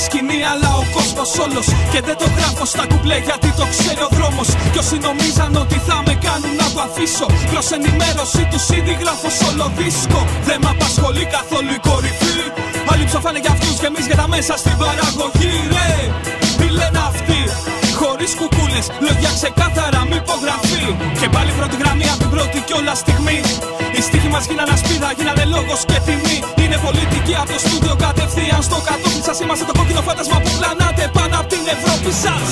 σκηνή, αλλά ο κόσμος όλος. Και δεν το γράφω στα κουμπλέ γιατί το ξέρει ο δρόμος. Κι όσοι νομίζαν ότι θα με κάνουν να το αφήσω, προς ενημέρωση τους ήδη γράφω σόλο δίσκο. Δεν μ' απασχολεί καθόλου η κορυφή. Άλλοι ψοφάνε για αυτούς και εμείς για τα μέσα στην παραγωγή. Ρε, τι λένε αυτοί, χωρίς κουκούλες, λόγια ξεκάθαρα μη υπογραφή. Και πάλι πρώτη γραμμή από την πρώτη κιόλα στιγμή. Οι στίχοι μας γίνανε ασπίδα, γίνανε λόγος και τιμή. Είναι πολιτική από το στούντιο κατευθείαν στο κατόφλι σας. Είμαστε το κόκκινο φάντασμα που πλανάτε πάνω από την Ευρώπη σας.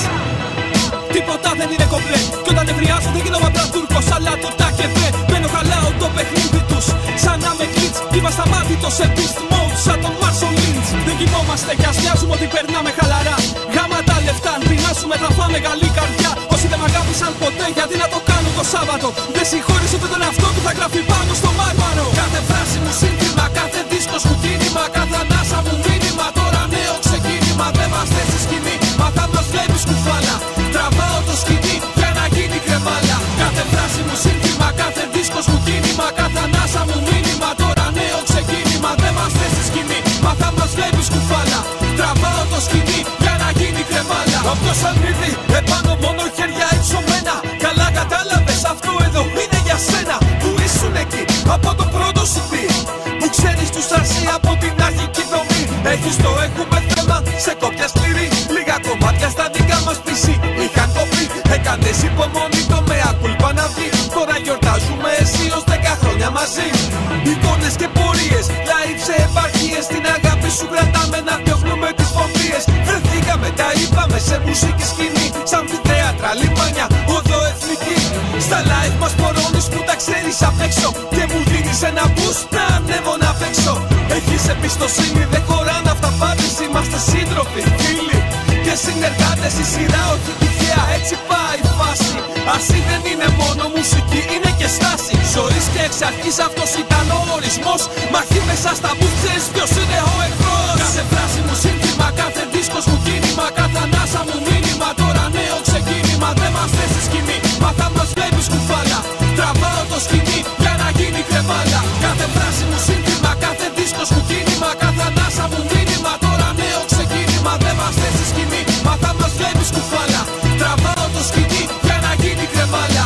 Τίποτα δεν είναι κομπλέ. Κι όταν ευριάζω δεν γίνομαι απλά Τούρκος, αλλά το τάκεβε. Μπαίνω χαλάω το παιχνίδι τους, σαν να με κλίτς. Κι είμαστε αμάτιτος σε beast mode, σαν τον Marshall Lynch. Δεν κοιμόμαστε κι ας μοιάζουμε ότι περνάμε χαλαρά. Γάμα τα λεφτά, αν πεινάσουμε θα φάμε καλή καρδιά. Όσοι δεν μ' αγάπησαν ποτέ, γιατί να το κάνουν το Σάββατο. Δεν συγχώρησε ούτε τον εαυτό του, θα γράφει πάνω στο μάρμαρο. Κάθε φράση μου σύνθημα, κάθε δίσκος μου κίνημα. Κάθε ανάσα μου μήνυμα, τώρα νέο ξεκίνημα. Δεν μας θες στη σκηνή, μα θα μας βλέπεις κουφάλα. Τραβάω το σκηνή για να γίνει κρεμάλα. Κάθε φράση μου σύνθημα, κάθε δίσκος μου κίνημα. Κάθε ανάσα μου μήνυμα, τώρα νέο ξεκίνημα. Δεν μας θες στη σκηνή, μα θα μας βλέπεις κουφάλα. Τραβάω το σκηνή για να γίνει κρεμάλα. Όποιος αν μυρθεί, επάνω μόνο χέρια υψωμένα. Καλά κατάλαβες, αυτό εδώ είναι για σένα. Που ήσουν εκεί από το πρώτο σου πει. Που ξέρεις τους αρσεί από την αρχική δομή. Έχεις το έχουμε θέμα σε κόπια σκληρή. Λίγα κομμάτια στα δικά μας πισί. Είχαν κοπεί, έκανες υπομονή το μέα κουλπα να βγει. Τώρα γιορτάζουμε εσύ ως 10 χρόνια μαζί. Εικόνες και πορείες, live σε επαρχίες. Την αγάπη σου κρατάμε να διώχνουμε τις φοβίες. Βρεθήκαμε, τα είπαμε σε μουσική σκηνή. Σαν φυτέατρα, λιμάνια, οδό εθνική. Στα live μας πορώνεις που τα ξέρεις απ' έξω. Και μου δίνεις ένα boost να ανέβω να παίξω. Έχεις εμπιστοσύνη, δεν χωράνε αυταπάτες. Είμαστε σύντροφοι, φίλοι και συνεργάτες. Η σειρά όχι τυχαία, έτσι πάει η φάση. Asi δεν είναι μόνο μουσική, είναι και στάση. Ζωής και εξ αρχής αυτός ήταν ο ορισμός. Μαχή μέσα στα μπούτσες, ποιος είναι ο εχθρός. Κάθε φράση μου σύνθημα, κάθε δίσκος μου κίνημα. Κάθε ανάσα μου μήνυμα, τώρα νέο ξεκίνημα. Δεν μας θες στη σκηνή, μα θα μας βλέπεις κουφάλα. Τραβάω το σκηνή για να γίνει κρεμάλα. Κάθε φράση μου σύνθημα, κάθε δίσκος μου κίνημα. Κάθε ανάσα μου μήνυμα, τώρα νέο ξεκίνημα. Δεν μας θες στη σκηνή, μα θα μας βλέπεις κουφάλα. Τραβάω το σκηνή για να γίνει κρεμάλα.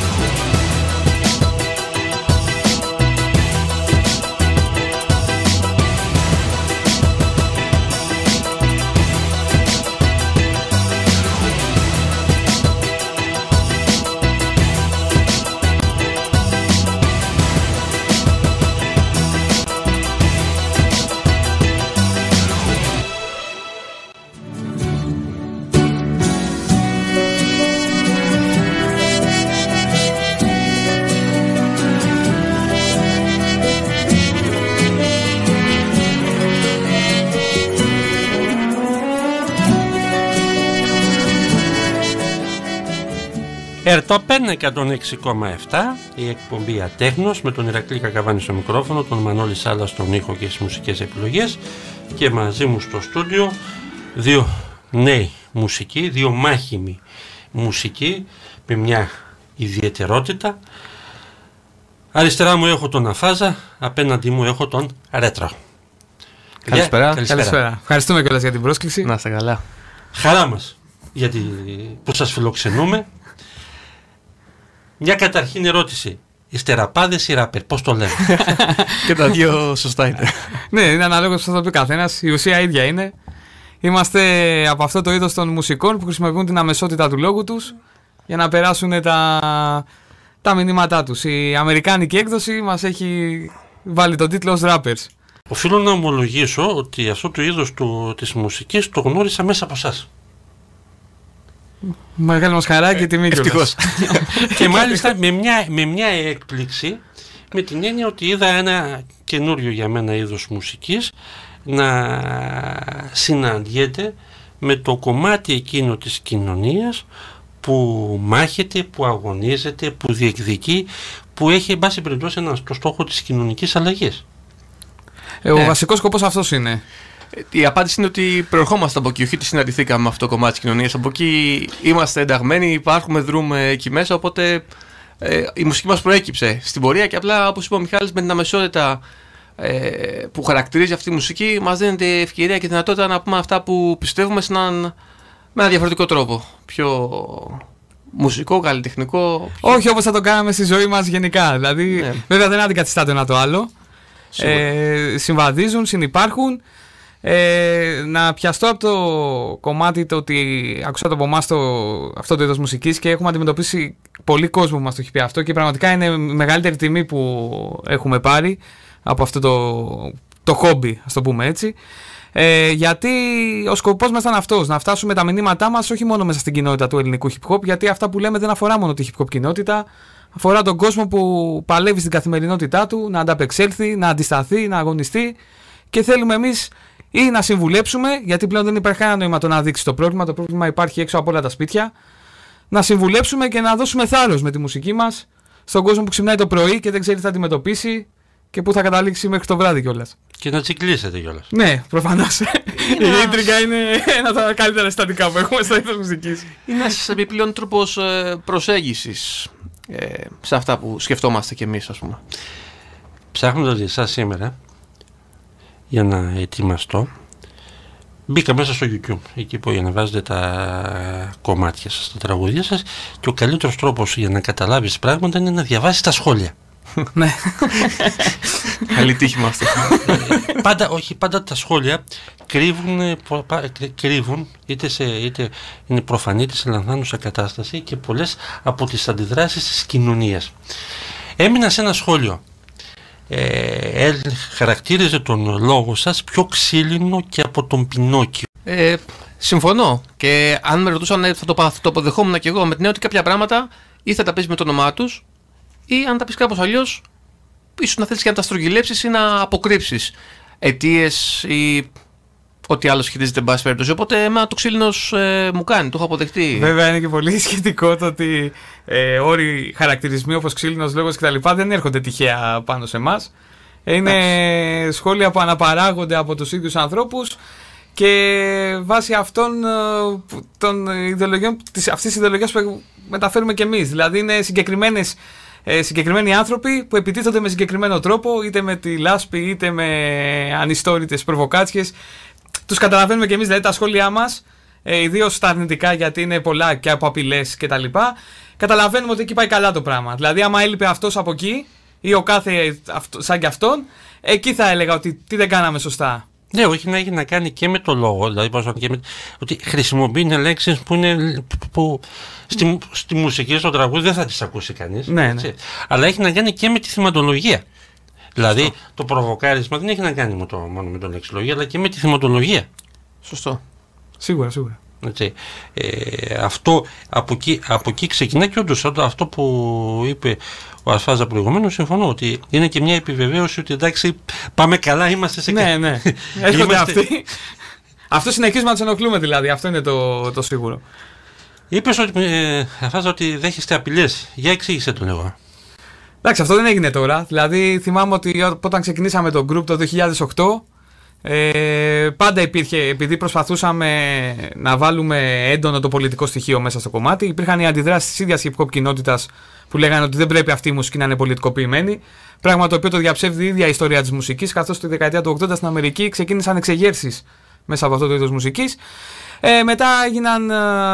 Ερτοπέν 106,7, η εκπομπή Ατέχνος με τον Ηρακλή Κακαβάνη στο μικρόφωνο, τον Μανώλη Σάλα στον ήχο και στις μουσικές επιλογές, και μαζί μου στο στούντιο δύο νέοι μουσικοί, δύο μάχημοι μουσικοί με μια ιδιαιτερότητα. Αριστερά μου έχω τον Αφάζα, απέναντι μου έχω τον Ρέτρο. Καλησπέρα. Ευχαριστούμε κιόλας για την πρόσκληση. Να είστε καλά. Χαρά μας γιατί που σας φιλοξενούμε. Μια καταρχήν ερώτηση. Είστε ραπάδες ή ράπερ, πώς το λέμε? Και τα δύο σωστά είναι. Ναι, είναι αναλόγως που θα το πει καθένας. Η ουσία ίδια είναι. Είμαστε από αυτό το είδος των μουσικών που χρησιμοποιούν την αμεσότητα του λόγου τους για να περάσουν τα μηνύματά τους. Η αμερικάνικη έκδοση μας έχει βάλει τον τίτλο ως rappers. Οφείλω να ομολογήσω ότι αυτό το είδος της μουσικής το γνώρισα μέσα από εσάς. Μεγάλη μας χαρά και τιμή κιόλας. Και μάλιστα με μια έκπληξη, με την έννοια ότι είδα ένα καινούριο για μένα είδος μουσικής να συναντιέται με το κομμάτι εκείνο της κοινωνίας που μάχεται, που αγωνίζεται, που διεκδικεί, που έχει εν πάση περιπτώσει το στόχο της κοινωνικής αλλαγής. Ο βασικός σκοπός αυτός είναι. Η απάντηση είναι ότι προερχόμαστε από εκεί, όχι ότι συναντηθήκαμε με αυτό το κομμάτι της κοινωνίας. Από εκεί είμαστε ενταγμένοι, υπάρχουμε, δρούμε εκεί μέσα, οπότε η μουσική μας προέκυψε στην πορεία και απλά, όπως είπε ο Μιχάλης, με την αμεσότητα που χαρακτηρίζει αυτή η μουσική, μας δίνεται ευκαιρία και δυνατότητα να πούμε αυτά που πιστεύουμε με ένα διαφορετικό τρόπο. Πιο μουσικό, καλλιτεχνικό. Όχι όπως θα το κάναμε στη ζωή μας γενικά. Δηλαδή, βέβαια δεν αντικαθιστά το ένα το άλλο. Συμβαδίζουν, συνυπάρχουν. Να πιαστώ από το κομμάτι το ότι άκουσα από εμάς αυτό το είδος μουσικής και έχουμε αντιμετωπίσει πολύ κόσμο που μας το έχει πει αυτό και πραγματικά είναι η μεγαλύτερη τιμή που έχουμε πάρει από αυτό το χόμπι, ας το πούμε έτσι. Γιατί ο σκοπός μας ήταν αυτός, να φτάσουμε τα μηνύματά μας όχι μόνο μέσα στην κοινότητα του ελληνικού hip hop, γιατί αυτά που λέμε δεν αφορά μόνο τη hip hop κοινότητα, αφορά τον κόσμο που παλεύει στην καθημερινότητά του, να ανταπεξέλθει, να αντισταθεί, να αγωνιστεί και θέλουμε εμείς ή να συμβουλέψουμε, γιατί πλέον δεν υπάρχει κανένα νόημα το να δείξει το πρόβλημα υπάρχει έξω από όλα τα σπίτια, να συμβουλέψουμε και να δώσουμε θάρρος με τη μουσική μας στον κόσμο που ξυπνάει το πρωί και δεν ξέρει τι θα αντιμετωπίσει και πού θα καταλήξει μέχρι το βράδυ κιόλας. Και να τσικλίσετε κιόλας. Ναι, προφανώς. Η ίντριγκα είναι ένα από τα καλύτερα συστατικά που έχουμε στο είδος μουσικής. Είναι ένας επιπλέον τρόπος προσέγγισης σε αυτά που σκεφτόμαστε κι εμείς, ας πούμε. Ψάχνοντας εσάς σήμερα, για να ετοιμαστώ, μπήκα μέσα στο YouTube, εκεί που ανεβάζετε τα κομμάτια σας, τα τραγούδια σας, και ο καλύτερος τρόπος για να καταλάβεις πράγματα είναι να διαβάσεις τα σχόλια. Ναι. Καλή τύχη με αυτό. Πάντα τα σχόλια κρύβουν είτε είναι προφανή είτε σε λανθάνουσα κατάσταση και πολλές από τις αντιδράσεις της κοινωνίας. Έμεινα σε ένα σχόλιο. Χαρακτήριζε τον λόγο σας πιο ξύλινο και από τον Πινόκιο. Συμφωνώ. Και αν με ρωτούσαν θα το αποδεχόμουν και εγώ με την έννοια ότι κάποια πράγματα ή θα τα πεις με το όνομά τους ή αν τα πεις κάπως αλλιώς ίσως να θέλεις και να τα στρογγυλέψεις ή να αποκρύψεις αιτίες ή ό,τι άλλο σχετίζεται εν πάση περιπτώσει. Οπότε εμένα το ξύλινος μου κάνει, το έχω αποδεχτεί. Βέβαια είναι και πολύ σχετικό το ότι όροι χαρακτηρισμοί όπως ξύλινος λόγος κτλ. Δεν έρχονται τυχαία πάνω σε εμάς. Είναι σχόλια που αναπαράγονται από τους ίδιους ανθρώπους και βάσει αυτών των ιδεολογιών, αυτής της ιδεολογίας που μεταφέρουμε κι εμείς. Δηλαδή είναι συγκεκριμένοι άνθρωποι που επιτίθονται με συγκεκριμένο τρόπο, είτε με τη λάσπη είτε με ανιστόρητες προβοκάτσιες. Τους καταλαβαίνουμε κι εμείς, δηλαδή τα σχόλιά μας, ιδίως στα αρνητικά γιατί είναι πολλά και από απειλές κτλ. Καταλαβαίνουμε ότι εκεί πάει καλά το πράγμα. Δηλαδή, άμα έλειπε αυτός από εκεί ή ο κάθε σαν κι αυτόν, εκεί θα έλεγα ότι τι δεν κάναμε σωστά. Ναι, όχι να έχει να κάνει και με το λόγο. Δηλαδή, ότι χρησιμοποιεί λέξεις που στη μουσική, στο τραγούδι δεν θα τις ακούσει κανείς. Ναι. Αλλά έχει να κάνει και με τη θυματολογία. Δηλαδή, το προβοκάρισμα δεν έχει να κάνει μόνο με τον λεξιλογία, αλλά και με τη θυματολογία. Σωστό. Σίγουρα. Έτσι. Αυτό από εκεί ξεκινά και όντως αυτό που είπε ο Ασφάζα προηγουμένως, συμφωνώ ότι είναι και μια επιβεβαίωση ότι εντάξει, πάμε καλά, είμαστε σε καλά. Ναι. Έρχονται αυτοί. Αυτό συνεχίζουμε να τους ενοχλούμε δηλαδή, αυτό είναι το σίγουρο. Είπες Ασφάζα ότι δέχεστε απειλές. Για εξήγησε το λίγο. Εντάξει, αυτό δεν έγινε τώρα. Δηλαδή, θυμάμαι ότι όταν ξεκινήσαμε το group το 2008, πάντα υπήρχε, επειδή προσπαθούσαμε να βάλουμε έντονο το πολιτικό στοιχείο μέσα στο κομμάτι, υπήρχαν οι αντιδράσεις της ίδιας hip hop κοινότητας που λέγανε ότι δεν πρέπει αυτή η μουσική να είναι πολιτικοποιημένη. Πράγμα το οποίο το διαψεύδει η ίδια η ιστορία της μουσικής, καθώς στη δεκαετία του 80 στην Αμερική ξεκίνησαν εξεγέρσεις μέσα από αυτό το είδος μουσικής. Μετά έγιναν.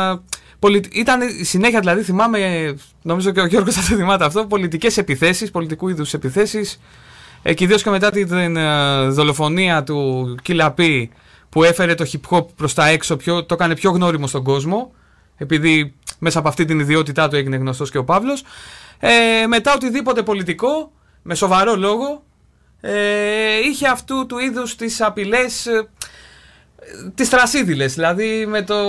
Ήταν συνέχεια, δηλαδή θυμάμαι, νομίζω και ο Γιώργος θα το θυμάται αυτό, πολιτικές επιθέσεις, πολιτικού είδους επιθέσεις, και ιδίως και μετά την δολοφονία του Killa P που έφερε το hip hop προς τα έξω, το έκανε πιο γνώριμο στον κόσμο, επειδή μέσα από αυτή την ιδιότητά του έγινε γνωστός και ο Παύλος. Μετά οτιδήποτε πολιτικό, με σοβαρό λόγο, είχε αυτού του είδους τις απειλές, τις τρασίδηλες, δηλαδή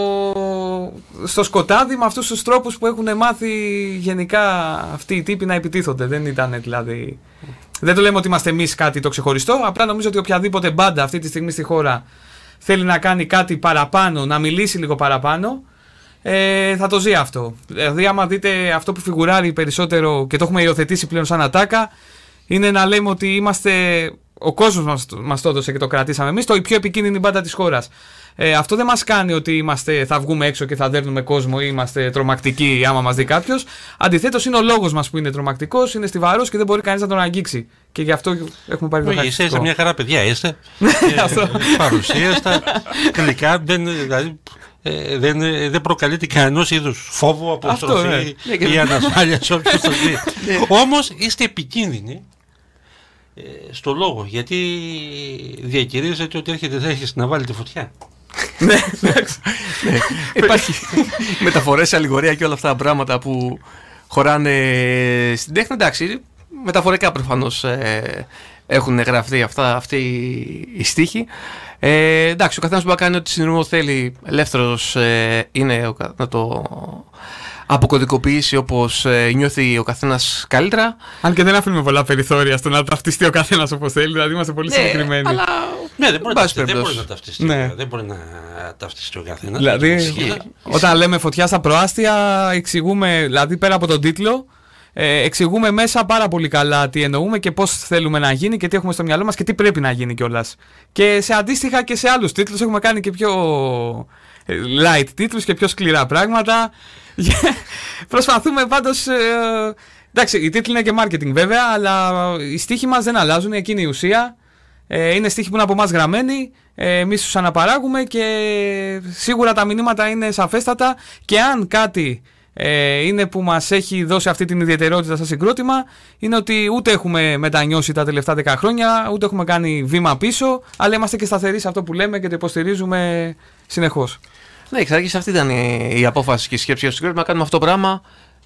στο σκοτάδι, με αυτούς τους τρόπους που έχουν μάθει γενικά αυτοί οι τύποι να επιτίθονται. Δεν ήταν δηλαδή. Δεν το λέμε ότι είμαστε εμείς κάτι το ξεχωριστό. Απλά νομίζω ότι οποιαδήποτε μπάντα αυτή τη στιγμή στη χώρα θέλει να κάνει κάτι παραπάνω, να μιλήσει λίγο παραπάνω, θα το ζει αυτό. Δηλαδή, άμα δείτε αυτό που φιγουράρει περισσότερο και το έχουμε υιοθετήσει πλέον σαν ατάκα, είναι να λέμε ότι είμαστε ο κόσμος μας το έδωσε και το κρατήσαμε εμείς, η πιο επικίνδυνη μπάντα της χώρας. Αυτό δεν μας κάνει ότι θα βγούμε έξω και θα δέρνουμε κόσμο ή είμαστε τρομακτικοί άμα μας δει κάποιος. Αντιθέτως, είναι ο λόγος μας που είναι τρομακτικός, είναι στιβαρός και δεν μπορεί κανείς να τον αγγίξει. Και γι' αυτό έχουμε πάρει το χαρακτηριστικό. Είσαι μια χαρά παιδιά, είστε. Παρουσίαστα. Τελικά δεν προκαλείται κανένας είδους φόβο, αποστροφή ή ανασφάλεια σε όποιος το δει. Όμως είστε επικίνδυνοι στο λόγο, γιατί διακηρύζεται ότι έρχεται να βάλει τη φωτιά. Ναι, εντάξει. Υπάρχει μεταφορές, αλληγορία και όλα αυτά τα πράγματα που χωράνε στην τέχνη. Εντάξει, μεταφορικά προφανώς έχουν γραφτεί αυτοί οι στίχοι. Εντάξει, ο καθένας μπορεί να κάνει ό,τι συνειρμό θέλει, ελεύθερος είναι να το αποκωδικοποιήσει όπως νιώθει ο καθένας καλύτερα. Αν και δεν αφήνουμε πολλά περιθώρια στο να ταυτιστεί ο καθένας όπως θέλει, δηλαδή είμαστε πολύ συγκεκριμένοι. Αλλά δεν μπορεί να ταυτιστεί. Δεν μπορεί να ταυτιστεί ο καθένας. Δηλαδή, όταν λέμε φωτιά στα προάστια, εξηγούμε, δηλαδή πέρα από τον τίτλο, εξηγούμε μέσα πάρα πολύ καλά τι εννοούμε και πώς θέλουμε να γίνει και τι έχουμε στο μυαλό μας και τι πρέπει να γίνει κιόλας. Και σε αντίστοιχα και σε άλλους τίτλους έχουμε κάνει και πιο light τίτλους και πιο σκληρά πράγματα. Προσπαθούμε πάντως. Εντάξει, οι τίτλοι είναι και marketing βέβαια, αλλά οι στίχοι μας δεν αλλάζουν, εκείνη η ουσία. Είναι στίχοι που είναι από εμάς γραμμένοι, εμείς τους αναπαράγουμε και σίγουρα τα μηνύματα είναι σαφέστατα. Και αν κάτι είναι που μας έχει δώσει αυτή την ιδιαιτερότητα στα συγκρότημα, είναι ότι ούτε έχουμε μετανιώσει τα τελευταία 10 χρόνια, ούτε έχουμε κάνει βήμα πίσω, αλλά είμαστε και σταθεροί σε αυτό που λέμε και το υποστηρίζουμε συνεχώς. Ναι, εξ αρχής αυτή ήταν η απόφαση και η σκέψη για το συγκρότημα, να κάνουμε αυτό το πράγμα.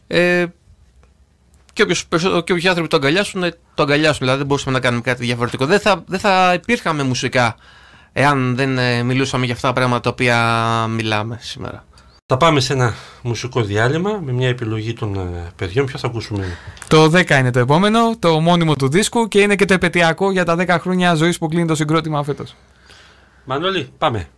Και όποιοι άνθρωποι το αγκαλιάσουν, δηλαδή δεν μπορούσαμε να κάνουμε κάτι διαφορετικό. Δεν θα υπήρχαμε μουσικά εάν δεν μιλούσαμε για αυτά τα πράγματα τα οποία μιλάμε σήμερα. Θα πάμε σε ένα μουσικό διάλειμμα με μια επιλογή των παιδιών. Ποιο θα ακούσουμε? Το 10 είναι το επόμενο, το μόνιμο του δίσκου και είναι και το επαιτειακό για τα 10 χρόνια ζωής που κλείνει το συγκρότημα φέτος. Μανώλη, πάμε.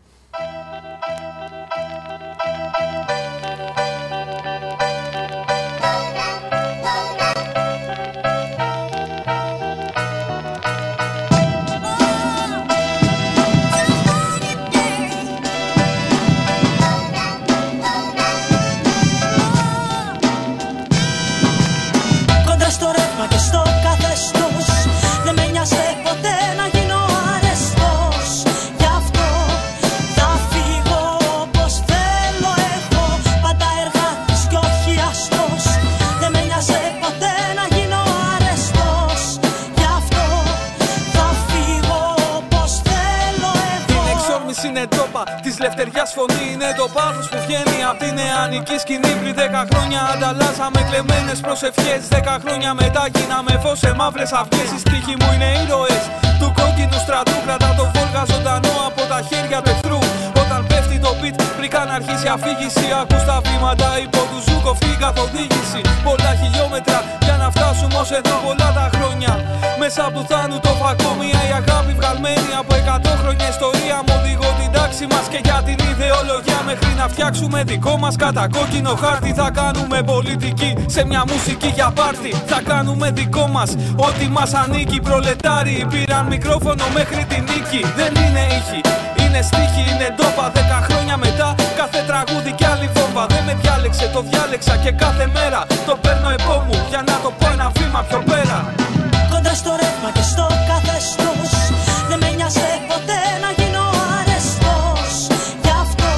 Φωνή είναι το πάθος που βγαίνει από την νεανική σκηνή. Πριν 10 χρόνια ανταλλάσσαμε κλεμμένες προσευχές. 10 χρόνια μετά γίναμε φως σε μαύρες αυγές. Οι στίχοι μου είναι ήρωες του κόκκινου στρατού. Κρατά το Βόλγα ζωντανό από τα χέρια του εχθρού. Όταν πέφτει το beat πριν καν αρχίσει η αφήγηση, ακούς τα βήματα υπό του Ζούκοφ την καθοδήγηση. Πολλά χιλιόμετρα για να φτάσουμε ως εδώ, πολλά τα χρόνια. Μέσα από του θάνου το φακό, μια η αγάπη βγαλμένη από 100 χρόνια ιστορία. Μου οδηγώ την τάξη μας και για την ιδεολογία. Μέχρι να φτιάξουμε δικό μας κατακόκκινο χάρτη, θα κάνουμε πολιτική σε μια μουσική για πάρτι. Θα κάνουμε δικό μας ό,τι μας ανήκει. Προλετάροι πήραν μικρόφωνο μέχρι την νίκη. Δεν είναι ήχη, είναι στίχη, είναι ντόπα. 10 χρόνια μετά κάθε τραγούδι κι άλλη βόμβα. Δεν με διάλεξε, το διάλεξα και κάθε μέρα το παίρνω επόμου για να το πω ένα βήμα πιο πέρα. Κόντρα στο ρεύμα και στο καθεστώς, δεν με νοιάσε ποτέ να γίνω αρεστός. Γι' αυτό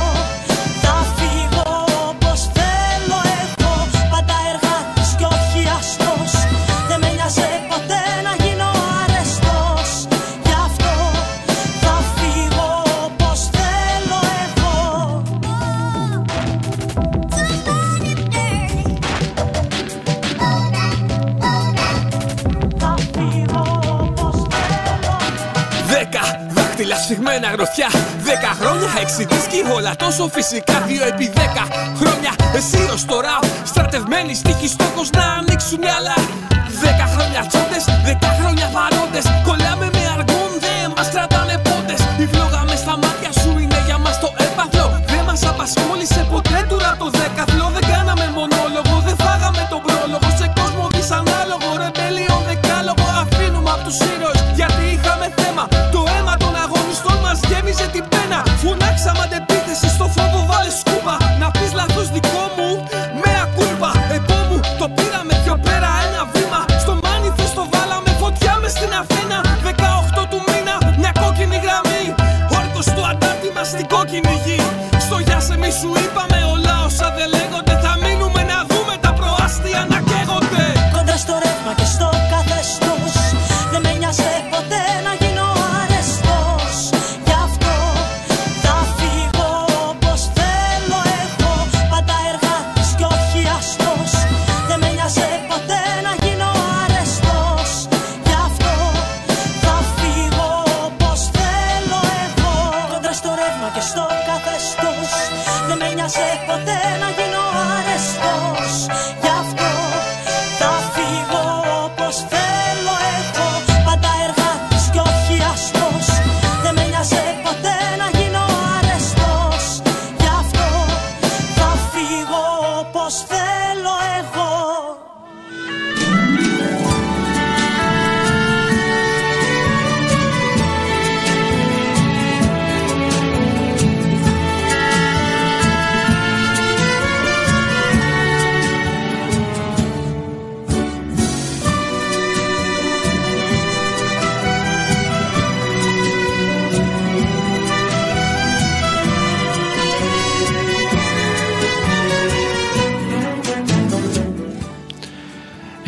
θα φύγω όπως θέλω, έχω πάντα εργάτης κι όχι αστός. Δεν με νοιάσε ποτέ να γίνω αρεστός. Γι' αυτό θα φύγω όπως θέλω, εγώ. Δάχτυλα σφιγμένα γροθιά, 10 χρόνια, 6 δίσκοι, όλα τόσο φυσικά. 2x10 χρόνια, εσύ ως τώρα στρατευμένοι στίχοι, στόχος να ανοίξουν μυαλά. 10 χρόνια τσόντες, 10 χρόνια παρόντες. Κολλάμε με αργόν, δεν μας κρατάνε πόντες. Η φλόγα μες στα μάτια σου είναι για μας το έπαθλο. Δεν μας απασχόλησε ποτέ του ραπ το δέκαθλο. Δεν κάναμε μονόλογο, δεν φάγαμε τον πρόλογο. Σε κόσμο δυσανάλογο, ρεμπέλιο δεκάλογο. Αφήνουμε απ' τους ήρωες γιατί είχαμε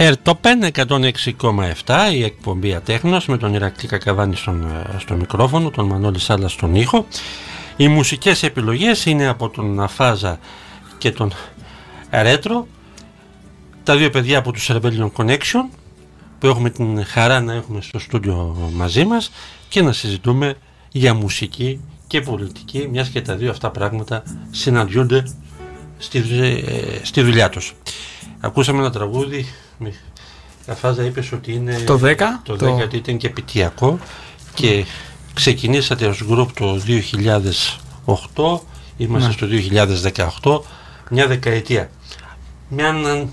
Ερτοπεν 106,7, η εκπομπή Ατέχνος, με τον Ηρακλή Κακαβάνη στο μικρόφωνο, τον Μανώλη Σάλα στον ήχο. Οι μουσικές επιλογές είναι από τον Αφάζα και τον Ρέτρο, τα δύο παιδιά από τους Rebellion Connection, που έχουμε την χαρά να έχουμε στο στούντιο μαζί μας και να συζητούμε για μουσική και πολιτική, μιας και τα δύο αυτά πράγματα συναντιούνται στη δουλειά τους. Ακούσαμε ένα τραγούδι, Αφάζα, είπες ότι είναι το 10, γιατί ήταν και επιτυχιακό και ξεκινήσατε ως γκρουπ το 2008, είμαστε στο 2018, μια δεκαετία. Μια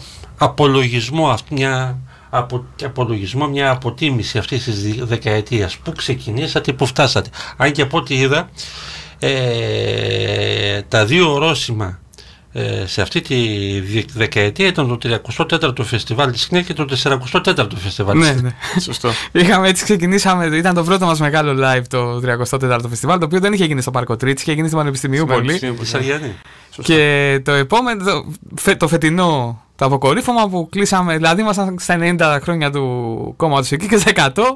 απολογισμό, μια αποτίμηση αυτής της δεκαετίας, που ξεκινήσατε, που φτάσατε. Αν και από ό,τι είδα, τα δύο ορόσημα σε αυτή τη δεκαετία ήταν το 34ο φεστιβάλ της ΚΝΕ και το 44ο φεστιβάλ της ΚΝΕ. Ναι. Σωστό. Έτσι ξεκινήσαμε, ήταν το πρώτο μας μεγάλο live το 34ο φεστιβάλ, το οποίο δεν είχε γίνει στο Πάρκο Τρίτης, είχε γίνει στην Πανεπιστημιούπολη. Και το επόμενο, το φετινό, το αποκορύφωμα που κλείσαμε, δηλαδή ήμασταν στα 90 χρόνια του κόμματος εκεί και στα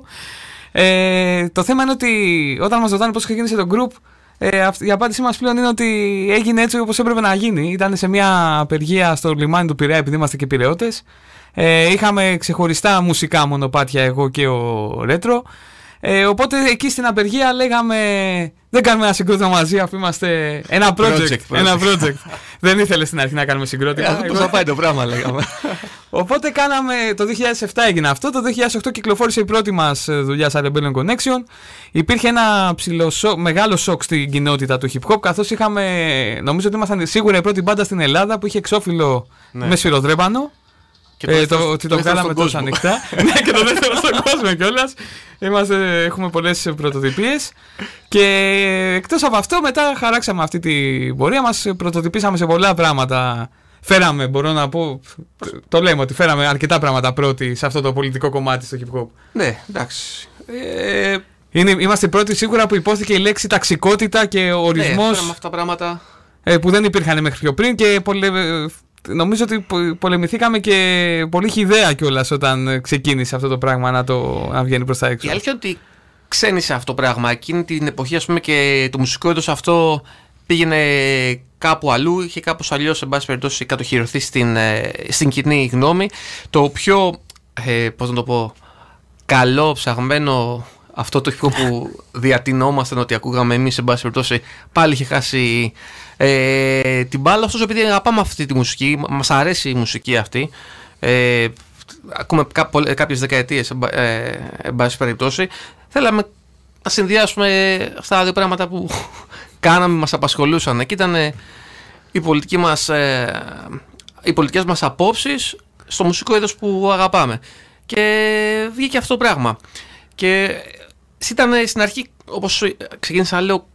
100. Το θέμα είναι ότι όταν μας ρωτάνε πώς ξεκίνησε το group, η απάντησή μας πλέον είναι ότι έγινε έτσι όπως έπρεπε να γίνει. Ήταν σε μια απεργία στο λιμάνι του Πειραιά, επειδή είμαστε και Πειραιώτες. Είχαμε ξεχωριστά μουσικά μονοπάτια, εγώ και ο Ρέτρο. Οπότε εκεί στην απεργία λέγαμε, δεν κάνουμε ένα συγκρότημα μαζί, αφού είμαστε ένα project. Δεν ήθελε στην αρχή να κάνουμε συγκρότημα. Πώς θα πάει το πράγμα, λέγαμε. Οπότε κάναμε, το 2007 έγινε αυτό, το 2008 κυκλοφόρησε η πρώτη μας δουλειά σαν Rebellion Connection. Υπήρχε ένα μεγάλο σοκ στην κοινότητα του hip hop, καθώς νομίζω ότι ήμασταν σίγουρα η πρώτη μπάντα στην Ελλάδα που είχε εξώφυλλο με σφυροδρέπανο. Ότι το βγάλαμε τόσο ανοιχτά. Ναι, και το δεύτερο στον κόσμο κιόλας. Έχουμε πολλές πρωτοτυπίες. Και εκτός από αυτό, μετά χαράξαμε αυτή την πορεία μας. Πρωτοτυπήσαμε σε πολλά πράγματα. Φέραμε, μπορώ να πω, το λέμε ότι φέραμε αρκετά πράγματα πρώτοι σε αυτό το πολιτικό κομμάτι στο hip hop. Ναι, εντάξει. Είμαστε πρώτοι σίγουρα που υπόθηκε η λέξη ταξικότητα και ο ορισμός. Ναι, φέραμε αυτά τα πράγματα που δεν υπήρχαν μέχρι πιο πριν και νομίζω ότι πολεμηθήκαμε και πολύ χυδαία κιόλας όταν ξεκίνησε αυτό το πράγμα να βγαίνει προς τα έξω. Η αλήθεια είναι ότι ξένησε αυτό το πράγμα. Εκείνη την εποχή, ας πούμε, και το μουσικό είδος αυτό πήγαινε κάπου αλλού, είχε κάπως αλλιώς, εν πάση περιπτώσει, κατοχυρωθεί στην κοινή γνώμη. Το πιο, πώς να το πω, καλό, ψαγμένο, αυτό το ηχικό που διατηνόμασταν ότι ακούγαμε εμείς, εν πάση περιπτώσει, πάλι είχε χάσει την μπάλα. Ωστόσο, επειδή αγαπάμε αυτή τη μουσική, μας αρέσει η μουσική αυτή, ακούμε κάποιες δεκαετίες, εν πάση περιπτώσει, θέλαμε να συνδυάσουμε αυτά τα δύο πράγματα που κάναμε, μας απασχολούσαν. Και ήταν οι πολιτικές μας απόψεις στο μουσικό είδος που αγαπάμε. Και βγήκε αυτό το πράγμα. Και ήταν στην αρχή, όπως ξεκίνησα να λέω,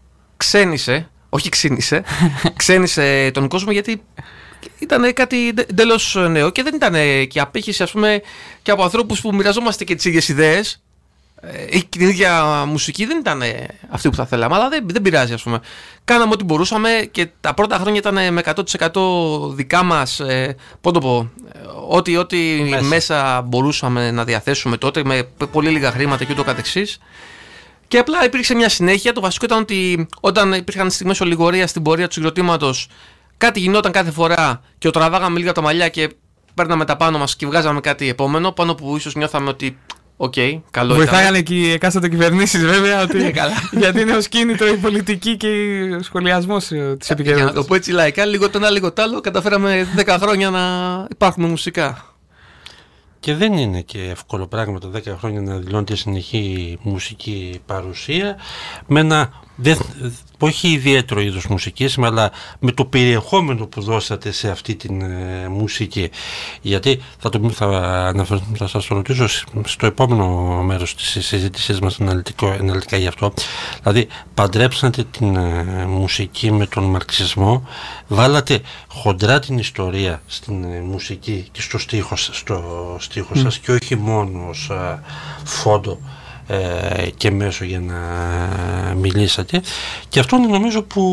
ξένησε τον κόσμο, γιατί ήταν κάτι εντελώς νέο και δεν ήταν και απήχηση, ας πούμε, και από ανθρώπους που μοιραζόμαστε και τις ίδιες ιδέες. Την ίδια μουσική δεν ήταν αυτή που θα θέλαμε, αλλά δεν πειράζει, ας πούμε. Κάναμε ό,τι μπορούσαμε και τα πρώτα χρόνια ήταν με 100% δικά μας, πώς το πω, ό,τι μέσα μπορούσαμε να διαθέσουμε τότε, με πολύ λίγα χρήματα και ούτω καθεξής. Και απλά υπήρξε μια συνέχεια. Το βασικό ήταν ότι όταν υπήρχαν στιγμές ολιγορίας στην πορεία του συγκροτήματος, κάτι γινόταν κάθε φορά και το τραβάγαμε λίγα τα μαλλιά και παίρναμε τα πάνω μας και βγάζαμε κάτι επόμενο, πάνω που ίσως νιώθαμε ότι καλό. Βοηθάγανε και οι εκάστοτε κυβερνήσεις, βέβαια, ότι γιατί είναι ως κίνητρο η πολιτική και ο σχολιασμός της επικαιρότητας. Για να το πω έτσι λαϊκά, λίγο το ένα, λίγο το άλλο, καταφέραμε 10 χρόνια να υπάρχουμε μουσικά. Και δεν είναι και εύκολο πράγμα το 10 χρόνια να δηλώνεται συνεχή μουσική παρουσία με ένα όχι ιδιαίτερο είδος μουσικής, αλλά με το περιεχόμενο που δώσατε σε αυτή την μουσική. Γιατί θα σας το ρωτήσω στο επόμενο μέρος της συζήτησής μας αναλυτικά γι' αυτό. Δηλαδή παντρέψατε την μουσική με τον μαρξισμό, βάλατε χοντρά την ιστορία στην μουσική και στο στίχο σας και όχι μόνο ως φόντο και μέσω για να μιλήσατε, και αυτό είναι νομίζω που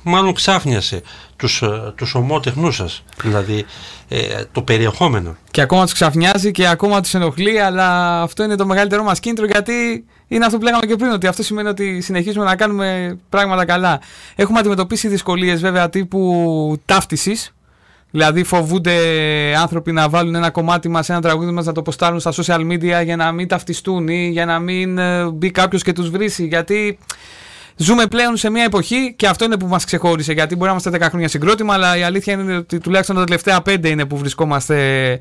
μάλλον ξάφνιασε τους ομότεχνούς σας, δηλαδή το περιεχόμενο. Και ακόμα τους ξαφνιάζει και ακόμα τους ενοχλεί, αλλά αυτό είναι το μεγαλύτερό μας κίνητρο, γιατί είναι αυτό που λέγαμε και πριν, ότι αυτό σημαίνει ότι συνεχίζουμε να κάνουμε πράγματα καλά. Έχουμε αντιμετωπίσει δυσκολίες βέβαια τύπου ταύτισης. Δηλαδή φοβούνται άνθρωποι να βάλουν ένα κομμάτι μας, ένα τραγούδι μας, να το ποστάρουν στα social media για να μην ταυτιστούν ή για να μην μπει κάποιος και τους βρίσει. Γιατί ζούμε πλέον σε μια εποχή, και αυτό είναι που μας ξεχώρισε. Γιατί μπορεί να είμαστε 10 χρόνια συγκρότημα, αλλά η αλήθεια είναι ότι τουλάχιστον τα τελευταία 5 είναι που βρισκόμαστε.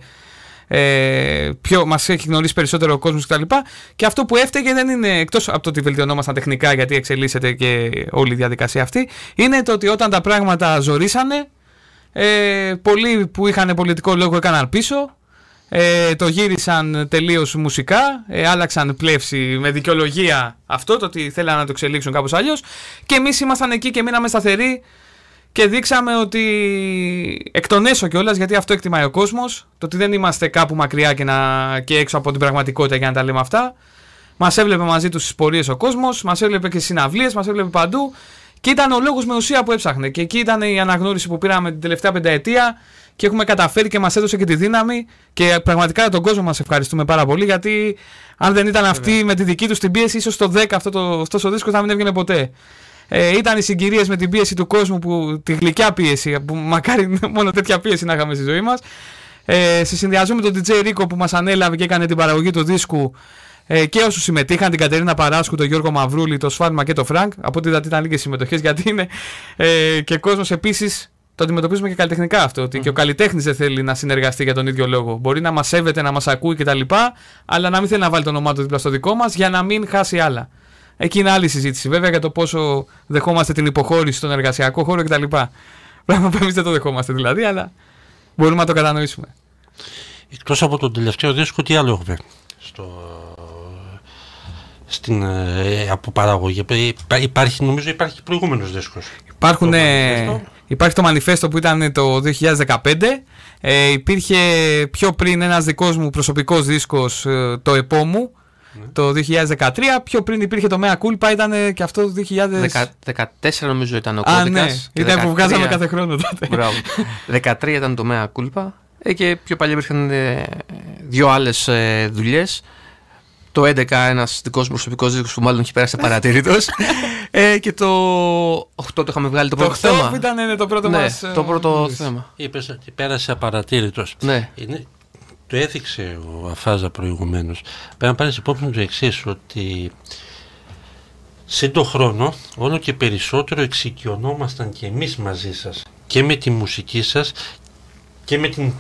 Μας έχει γνωρίσει περισσότερο ο κόσμος κτλ. Και αυτό που έφταιγε δεν είναι, εκτός από το ότι βελτιωνόμασταν τεχνικά, γιατί εξελίσσεται και όλη η διαδικασία αυτή, είναι το ότι όταν τα πράγματα ζορίσανε, πολλοί που είχαν πολιτικό λόγο έκαναν πίσω, το γύρισαν τελείως μουσικά, άλλαξαν πλεύση με δικαιολογία αυτό, το ότι θέλανε να το εξελίξουν κάπως αλλιώς, και εμείς ήμασταν εκεί και μείναμε σταθεροί και δείξαμε ότι εκ των έσω κιόλας, γιατί αυτό εκτιμάει ο κόσμος, το ότι δεν είμαστε κάπου μακριά και έξω από την πραγματικότητα για να τα λέμε αυτά. Μας έβλεπε μαζί τους στις πορείες ο κόσμος, μας έβλεπε και στις συναυλίες, μας έβλεπε παντού. Και ήταν ο λόγος με ουσία που έψαχνε. Και εκεί ήταν η αναγνώριση που πήραμε την τελευταία πενταετία και έχουμε καταφέρει και μας έδωσε και τη δύναμη. Και πραγματικά τον κόσμο μας ευχαριστούμε πάρα πολύ, γιατί αν δεν ήταν αυτοί με τη δική τους την πίεση, ίσως το 10 αυτός ο δίσκος να μην έβγαινε ποτέ. Ήταν οι συγκυρίες με την πίεση του κόσμου, τη γλυκιά πίεση, που μακάρι μόνο τέτοια πίεση να είχαμε στη ζωή μας. Σε συνδυασμό με τον DJ Rico που μας ανέλαβε και έκανε την παραγωγή του δίσκου. Και όσους συμμετείχαν, την Κατερίνα Παράσκου, τον Γιώργο Μαυρούλη, τον Σφάλμα και τον Φρανκ. Από ό,τι είδατε ήταν λίγες συμμετοχές, γιατί είναι και κόσμος επίσης. Το αντιμετωπίζουμε και καλλιτεχνικά αυτό. Ότι και ο καλλιτέχνης δεν θέλει να συνεργαστεί για τον ίδιο λόγο. Μπορεί να μας σέβεται, να μας ακούει κτλ. Αλλά να μην θέλει να βάλει το όνομά του δίπλα στο δικό μας για να μην χάσει άλλα. Εκεί είναι άλλη συζήτηση βέβαια για το πόσο δεχόμαστε την υποχώρηση στον εργασιακό χώρο κτλ. Πράγμα που εμείς δεν το δεχόμαστε δηλαδή, αλλά μπορούμε να το κατανοήσουμε. Εκτός από τον τελευταίο δίσκο, τι άλλο έχουμε από παραγωγή? Νομίζω υπάρχει προηγούμενος δίσκος. Υπάρχει το Μανιφέστο που ήταν το 2015. Υπήρχε πιο πριν ένας δικός μου προσωπικός δίσκος, το Επόμου, το 2013. Πιο πριν υπήρχε το Mea Culpa, ήταν και αυτό το 2014 νομίζω ήταν ο κώδικας. Ναι, ήταν που βγάζαμε κάθε χρόνο τότε. Μπράβο. 13 ήταν το Mea Culpa, και πιο παλιά υπήρχαν δύο άλλες δουλειές. Το 11 ένας δικός μου προσωπικός δίσκος που μάλλον έχει πέρασει παρατήρητος. Και το 8 το είχαμε βγάλει το πρώτο θέμα. Το 8 ήταν το πρώτο μας. Το πρώτο θέμα. Είπες ότι πέρασε απαρατήρητος. Ναι. Το έθιξε ο Αφάζα προηγουμένως. Πρέπει να πάρεις υπόψη το εξής, ότι σύντο χρόνο όλο και περισσότερο εξοικειωνόμασταν και εμείς μαζί σας και με τη μουσική σας και με την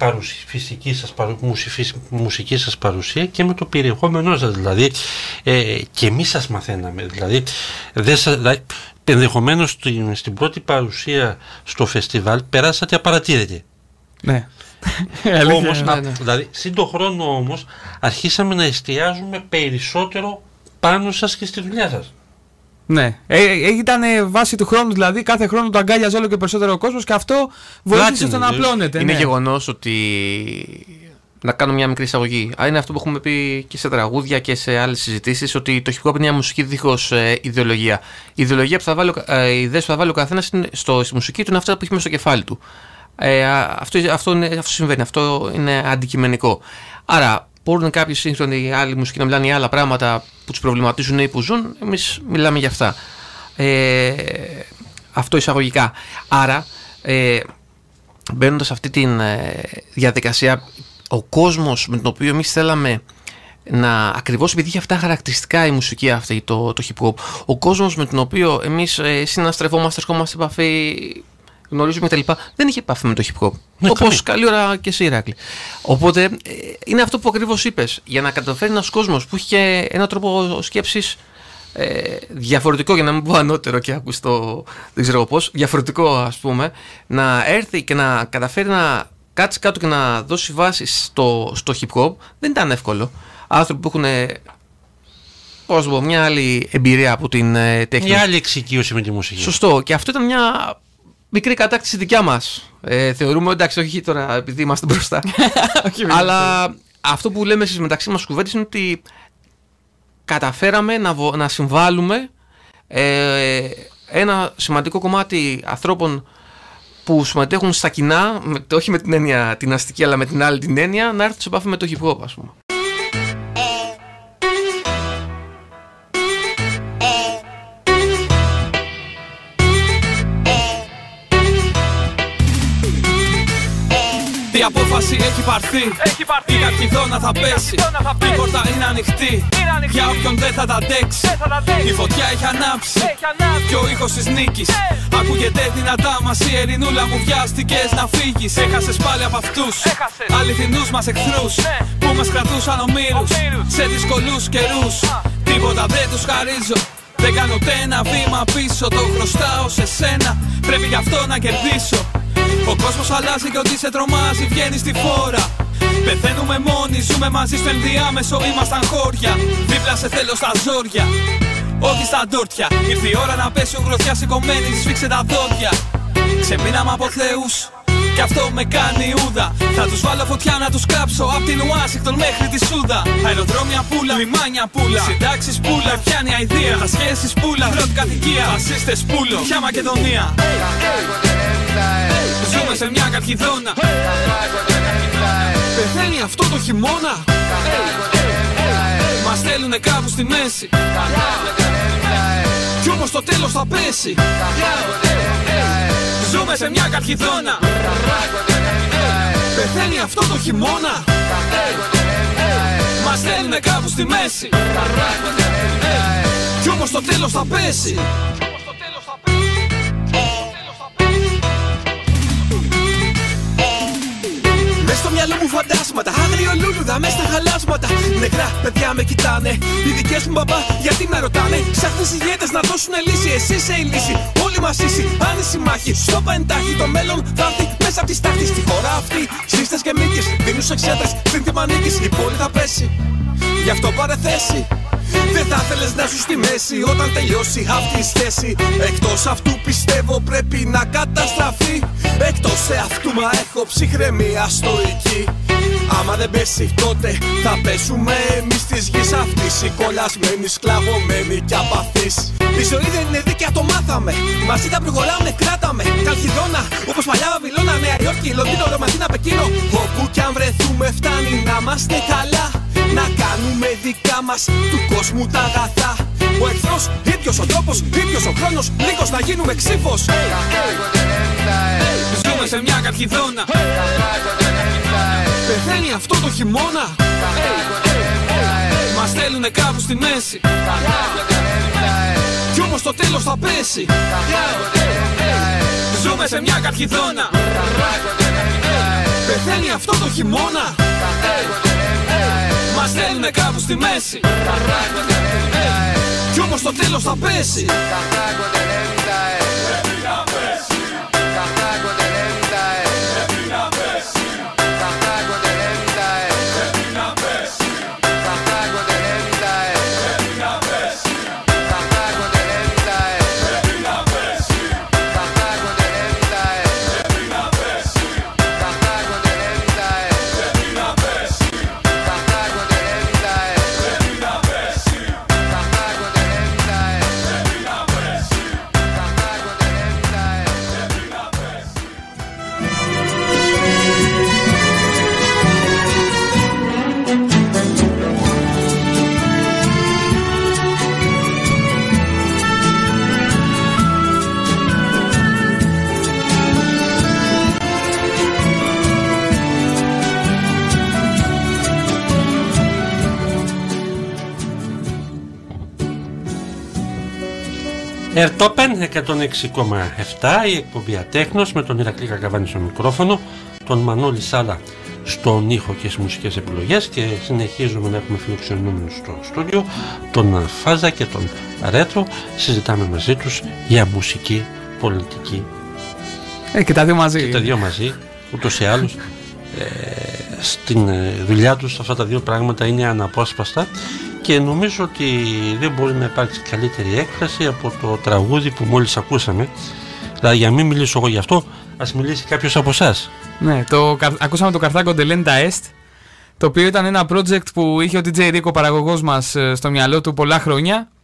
μουσική σας παρουσία και με το περιεχόμενό σας, δηλαδή και εμείς σας μαθαίναμε, δηλαδή ενδεχομένως στην πρώτη παρουσία στο φεστιβάλ περάσατε απαρατήρητοι. Ναι. Όμως, δηλαδή σύντο χρόνο όμως αρχίσαμε να εστιάζουμε περισσότερο πάνω σας και στη δουλειά σας. Ναι, ήταν βάση του χρόνου, δηλαδή κάθε χρόνο το αγκάλιαζε όλο και περισσότερο ο κόσμος και αυτό βοήθησε στο να απλώνεται. Είναι ναι. γεγονός ότι. Να κάνω μια μικρή εισαγωγή. Είναι αυτό που έχουμε πει και σε τραγούδια και σε άλλες συζητήσεις, ότι το hip hop είναι μια μουσική δίχως ιδεολογία. Η ιδεολογία που θα βάλει, οι ιδέες που θα βάλει ο καθένας στη μουσική του είναι αυτά που έχει μέσα στο κεφάλι του. Αυτό συμβαίνει, αυτό είναι αντικειμενικό. Άρα μπορούν κάποιοι σύγχρονοι άλλοι μουσικοί να μιλάνε για άλλα πράγματα που τους προβληματίζουν ή που ζουν, εμείς μιλάμε για αυτά. Αυτό εισαγωγικά. Άρα, μπαίνοντας σε αυτή τη διαδικασία, ο κόσμος με τον οποίο εμείς θέλαμε να, ακριβώς επειδή είχε αυτά χαρακτηριστικά η μουσική αυτή, το hip hop, ο κόσμος με τον οποίο εμείς συναστρεφόμαστε, ερχόμαστε σε επαφή, γνωρίζουμε κτλ. Δεν είχε επαφή με το hip hop. Όπως καλή ώρα και εσύ, Ηράκλη. Οπότε είναι αυτό που ακριβώς είπες. Για να καταφέρει ένας κόσμος που είχε έναν τρόπο σκέψης διαφορετικό, για να μην πω ανώτερο και ακουστό, δεν ξέρω πώς, διαφορετικό ας πούμε, να έρθει και να καταφέρει να κάτσει κάτω και να δώσει βάση στο hip hop, δεν ήταν εύκολο. Άνθρωποι που έχουν, πώς πω, μια άλλη εμπειρία από την τέχνη. Μια άλλη εξοικείωση με τη μουσική. Σωστό. Και αυτό ήταν μια μικρή κατάκτηση δικιά μας. Θεωρούμε, εντάξει, όχι τώρα επειδή είμαστε μπροστά. Αλλά αυτό που λέμε στις μεταξύ μας κουβέντες είναι ότι καταφέραμε να συμβάλλουμε ένα σημαντικό κομμάτι ανθρώπων που συμμετέχουν στα κοινά, όχι με την έννοια την αστική, αλλά με την άλλη την έννοια, να έρθουν σε επαφή με το hip hop, ας πούμε. Η απόφαση έχει πάρθει. Η καρκιδόνα θα πέσει. Η πόρτα είναι ανοιχτή για όποιον δεν θα τα αντέξει. Η φωτιά έχει ανάψει και ο ήχος της νίκης ακούγεται δυνατά μας. Η Ερηνούλα μου βιάστηκες να φύγεις. Έχασες πάλι από αυτούς αληθινούς μας εχθρούς που μας κρατούσαν ομήρους σε δύσκολους καιρούς. Τίποτα δεν τους χαρίζω. Δεν κάνω ούτε ένα βήμα πίσω. Το χρωστάω σε σένα. Πρέπει γι' αυτό να κερδίσω. Ο κόσμος αλλάζει και ό,τι σε τρομάζει βγαίνει στη φόρα. Πεθαίνουμε μόνοι, ζούμε μαζί στο ενδιάμεσο, ήμασταν χώρια. Δίπλα σε θέλω στα ζόρια, όχι στα ντόρτια. Ήρθε η ώρα να πέσει ο γροθιά σηκωμένη, σφίξε τα δόντια. Ξεμείναμε από θεούς κι αυτό με κάνει ούδα. Θα τους βάλω φωτιά να τους κάψω απ' την Ουάσιγκτον μέχρι τη Σούδα. Αεροδρόμια πουλα, λιμάνια πουλα, συντάξεις πουλα, πιάνει αηδία. Τα σχέσεις πουλα, πρώτη κατοικία, φασίστες πουλο, ποια Μακεδονία. Ζούμε σε μια καρκιδόνα. Πεθαίνει αυτό το χειμώνα. Μας στέλνουνε κάπου στη μέση κι όμως το τέλος θα πέσει. Ζούμε σε μια καρκιδόνα. Πεθαίνει αυτό το χειμώνα. Μας στέλνουνε κάπου στη μέση κι όμως το τέλος θα πέσει. Μες στο μυαλό μου φαντάσματα, άγριο λούλουδα μες στα χαλάσματα. Νεκρά παιδιά με κοιτάνε, οι δικές μου μπαμπά γιατί με ρωτάνε. Ψάχνεις ηγέτες να δώσουνε λύση, εσύ είσαι η λύση. Όλοι μας ίσοι, άνηση μάχη. Στο πεντάχι το μέλλον θα έρθει μέσα από τη στάχτη. Στη χώρα αυτή, σύστες και μήκες, δίνους εξέδρες, σύνθημα νίκης. Η πόλη θα πέσει, γι' αυτό πάρε θέση. Δεν θα θέλεις να σου στη μέση όταν τελειώσει αυτή η σχέση. Εκτός αυτού πιστεύω πρέπει να καταστραφεί. Εκτός σε αυτού μα έχω ψυχραιμία στοική. Άμα δεν πέσει τότε θα πέσουμε εμείς της γης αυτής. Οι κολλασμένοι, σκλαβωμένοι κι απαθείς. Η ζωή δεν είναι δίκαια, το μάθαμε. Μαζί τα προχωράμε, κράταμε. Καλχιδόνα, όπως παλιά Βαβυλώνα, Νέα Υόρκη, Λονδίνο, Ρωμαντίνα, Πεκίνο. Όπου κι αν βρεθούμε φτάνει να είμαστε καλά. Να κάνουμε δικά μας του κόσμου τα αγαθά. Ο εχθρός, ίδιος ο τρόπος, ίδιος ο χρόνος. Λίγος να γίνουμε ξύφος. Ζούμε σε μια καρκιδόνα. Πεθαίνει αυτό το χειμώνα. Μας στέλνουνε κάπου στη μέση κι όμως το τέλος θα πέσει. Ζούμε σε μια καρκιδόνα. Πεθαίνει αυτό το χειμώνα. Μας στέλνουνε κάπου στη μέση κι όμως το τέλος θα πέσει. Ερτόπεν 106,7, η εκπομπή Ατέχνος με τον Ηρακλή Κακαβάνη στο μικρόφωνο, τον Μανώλη Σάλα στον ήχο και στις μουσικές επιλογές, και συνεχίζουμε να έχουμε φιλοξενούμενους στο στούντιο τον Φάζα και τον Ρέτρο. Συζητάμε μαζί τους για μουσική, πολιτική και τα δύο μαζί. Και τα δύο μαζί, ούτως ή άλλως στην δουλειά τους αυτά τα δύο πράγματα είναι αναπόσπαστα. Και νομίζω ότι δεν μπορεί να υπάρξει καλύτερη έκφραση από το τραγούδι που μόλις ακούσαμε. Δηλαδή, για να μην μιλήσω εγώ γι' αυτό, ας μιλήσει κάποιος από εσάς. Ναι, ακούσαμε το Καρθάκο Ντελέντα Est, το οποίο ήταν ένα project που είχε ο DJ Ρίκο, παραγωγός μας, στο μυαλό του πολλά χρόνια.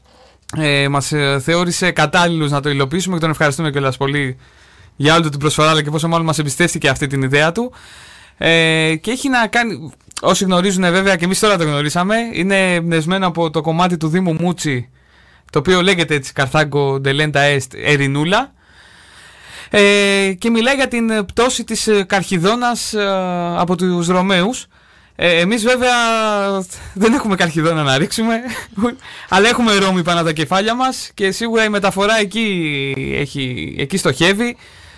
μας θεώρησε κατάλληλους να το υλοποιήσουμε και τον ευχαριστούμε κιόλας πολύ για όλη την προσφορά, αλλά και πόσο μάλλον μας εμπιστεύτηκε αυτή την ιδέα του. Και έχει να κάνει, όσοι γνωρίζουν βέβαια και εμείς τώρα το γνωρίσαμε, είναι εμπνευσμένο από το κομμάτι του Δήμου Μούτσι, το οποίο λέγεται έτσι Carthago de Lenta Est Erinula, και μιλάει για την πτώση της Καρχιδόνας από τους Ρωμαίους. Εμείς βέβαια δεν έχουμε Καρχιδόνα να ρίξουμε, αλλά έχουμε Ρώμη πάνω από τα κεφάλια μας και σίγουρα η μεταφορά εκεί στοχεύει,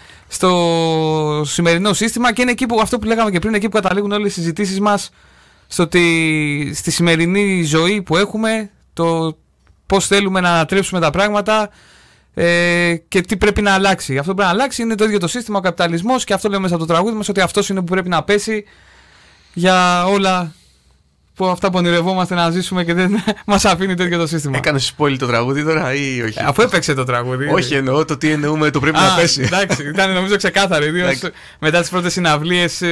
στο σημερινό σύστημα, και είναι εκεί που, αυτό που λέγαμε και πριν, εκεί που καταλήγουν όλες οι συζητήσεις μας, στο ότι στη σημερινή ζωή που έχουμε, το πώς θέλουμε να ανατρέψουμε τα πράγματα και τι πρέπει να αλλάξει. Αυτό που πρέπει να αλλάξει είναι το ίδιο το σύστημα, ο καπιταλισμός, και αυτό λέμε μέσα από το τραγούδι μας, ότι αυτός είναι που πρέπει να πέσει για όλα αυτά που ονειρευόμαστε να ζήσουμε και δεν μας αφήνει τέτοιο το σύστημα. Έκανες spoil το τραγούδι τώρα ή όχι? Αφού έπαιξε το τραγούδι. Όχι, εννοώ το τι εννοούμε, το πρέπει να πέσει. Εντάξει, ήταν νομίζω ξεκάθαρο. Ιδίως μετά τις πρώτες συναυλίες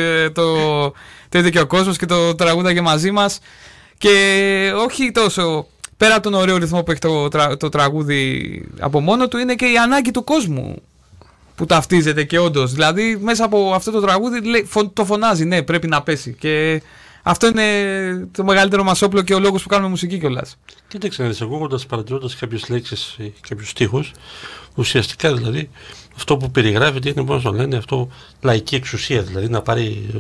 το είδε και ο κόσμος και το τραγούδαγε μαζί μας. Και όχι τόσο. Πέρα από τον ωραίο ρυθμό που έχει το τραγούδι από μόνο του, είναι και η ανάγκη του κόσμου που ταυτίζεται και όντως. Δηλαδή μέσα από αυτό το τραγούδι το φωνάζει, ναι, πρέπει να πέσει. Και αυτό είναι το μεγαλύτερο μας όπλο και ο λόγος που κάνουμε μουσική κιόλας. Κοίταξε να δεις, ακούγοντας, παρατηρώντας κάποιες λέξεις, κάποιους στίχους, ουσιαστικά δηλαδή αυτό που περιγράφεται είναι, πώς το λένε, αυτό λαϊκή εξουσία, δηλαδή να πάρει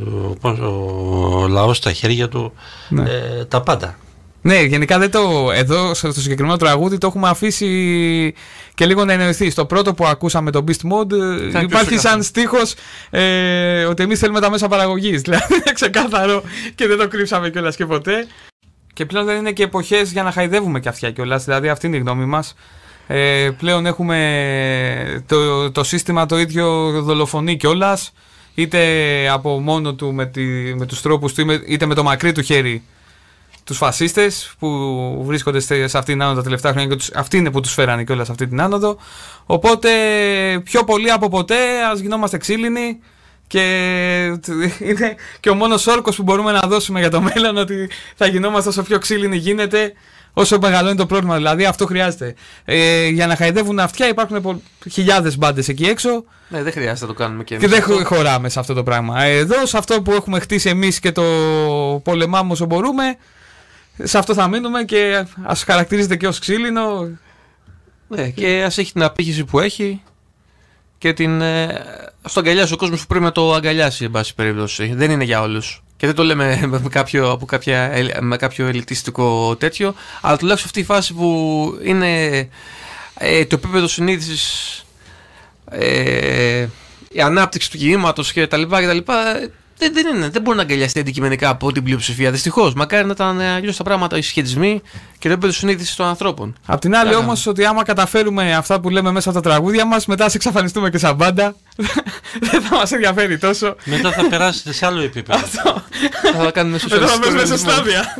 ο λαός στα χέρια του τα πάντα. Ναι, γενικά εδώ στο συγκεκριμένο τραγούδι το έχουμε αφήσει και λίγο να εννοηθεί. Στο πρώτο που ακούσαμε, το Beast Mode, υπάρχει σαν στίχος ότι εμείς θέλουμε τα μέσα παραγωγής. Δηλαδή είναι ξεκάθαρο και δεν το κρύψαμε κιόλας και ποτέ. Και πλέον δεν είναι και εποχές για να χαϊδεύουμε κι αυτιά κιόλας. Δηλαδή αυτή είναι η γνώμη μας. Πλέον έχουμε το σύστημα το ίδιο δολοφονεί κιόλας, είτε από μόνο του με τους τρόπους του, είτε με το μακρύ του χέρι, τους φασίστες που βρίσκονται σε αυτήν την άνοδο τα τελευταία χρόνια, και αυτοί είναι που τους φέρανε κιόλας σε αυτή την άνοδο. Οπότε πιο πολύ από ποτέ ας γινόμαστε ξύλινοι, και είναι και ο μόνος όρκος που μπορούμε να δώσουμε για το μέλλον, ότι θα γινόμαστε όσο πιο ξύλινοι γίνεται, όσο μεγαλώνει το πρόβλημα. Δηλαδή αυτό χρειάζεται. Για να χαϊδεύουν αυτιά υπάρχουν χιλιάδες μπάντες εκεί έξω. Ναι, δεν χρειάζεται να το κάνουμε και εμείς. Και δεν χωράμε σε αυτό το πράγμα. Εδώ, σε αυτό που έχουμε χτίσει εμείς και το πολεμάμε όσο μπορούμε, σε αυτό θα μείνουμε και ας χαρακτηρίζεται και ως ξύλινο. Ναι, και ας έχει την απήχηση που έχει και στο αγκαλιάσει ο κόσμος που πρέπει να το αγκαλιάσει, εν πάση περίπτωση. Δεν είναι για όλους. Και δεν το λέμε με κάποιο ελιτιστικό τέτοιο, αλλά τουλάχιστον αυτή η φάση που είναι το επίπεδο συνείδησης, η ανάπτυξη του κινήματος κτλ. Δεν μπορεί να αγκαλιαστεί αντικειμενικά από την πλειοψηφία. Δυστυχώς. Μακάρι να ήταν αλλιώς τα πράγματα, οι σχετισμοί και το επίπεδο συνείδησης των ανθρώπων. Απ' την άλλη, όμως, ότι άμα καταφέρουμε αυτά που λέμε μέσα από τα τραγούδια μας, μετά ας εξαφανιστούμε και σαν μπάντα, δεν θα μας ενδιαφέρει τόσο. Μετά θα περάσετε σε άλλο επίπεδο. Θα κάνουμε σοσιαλιστικό στάδια.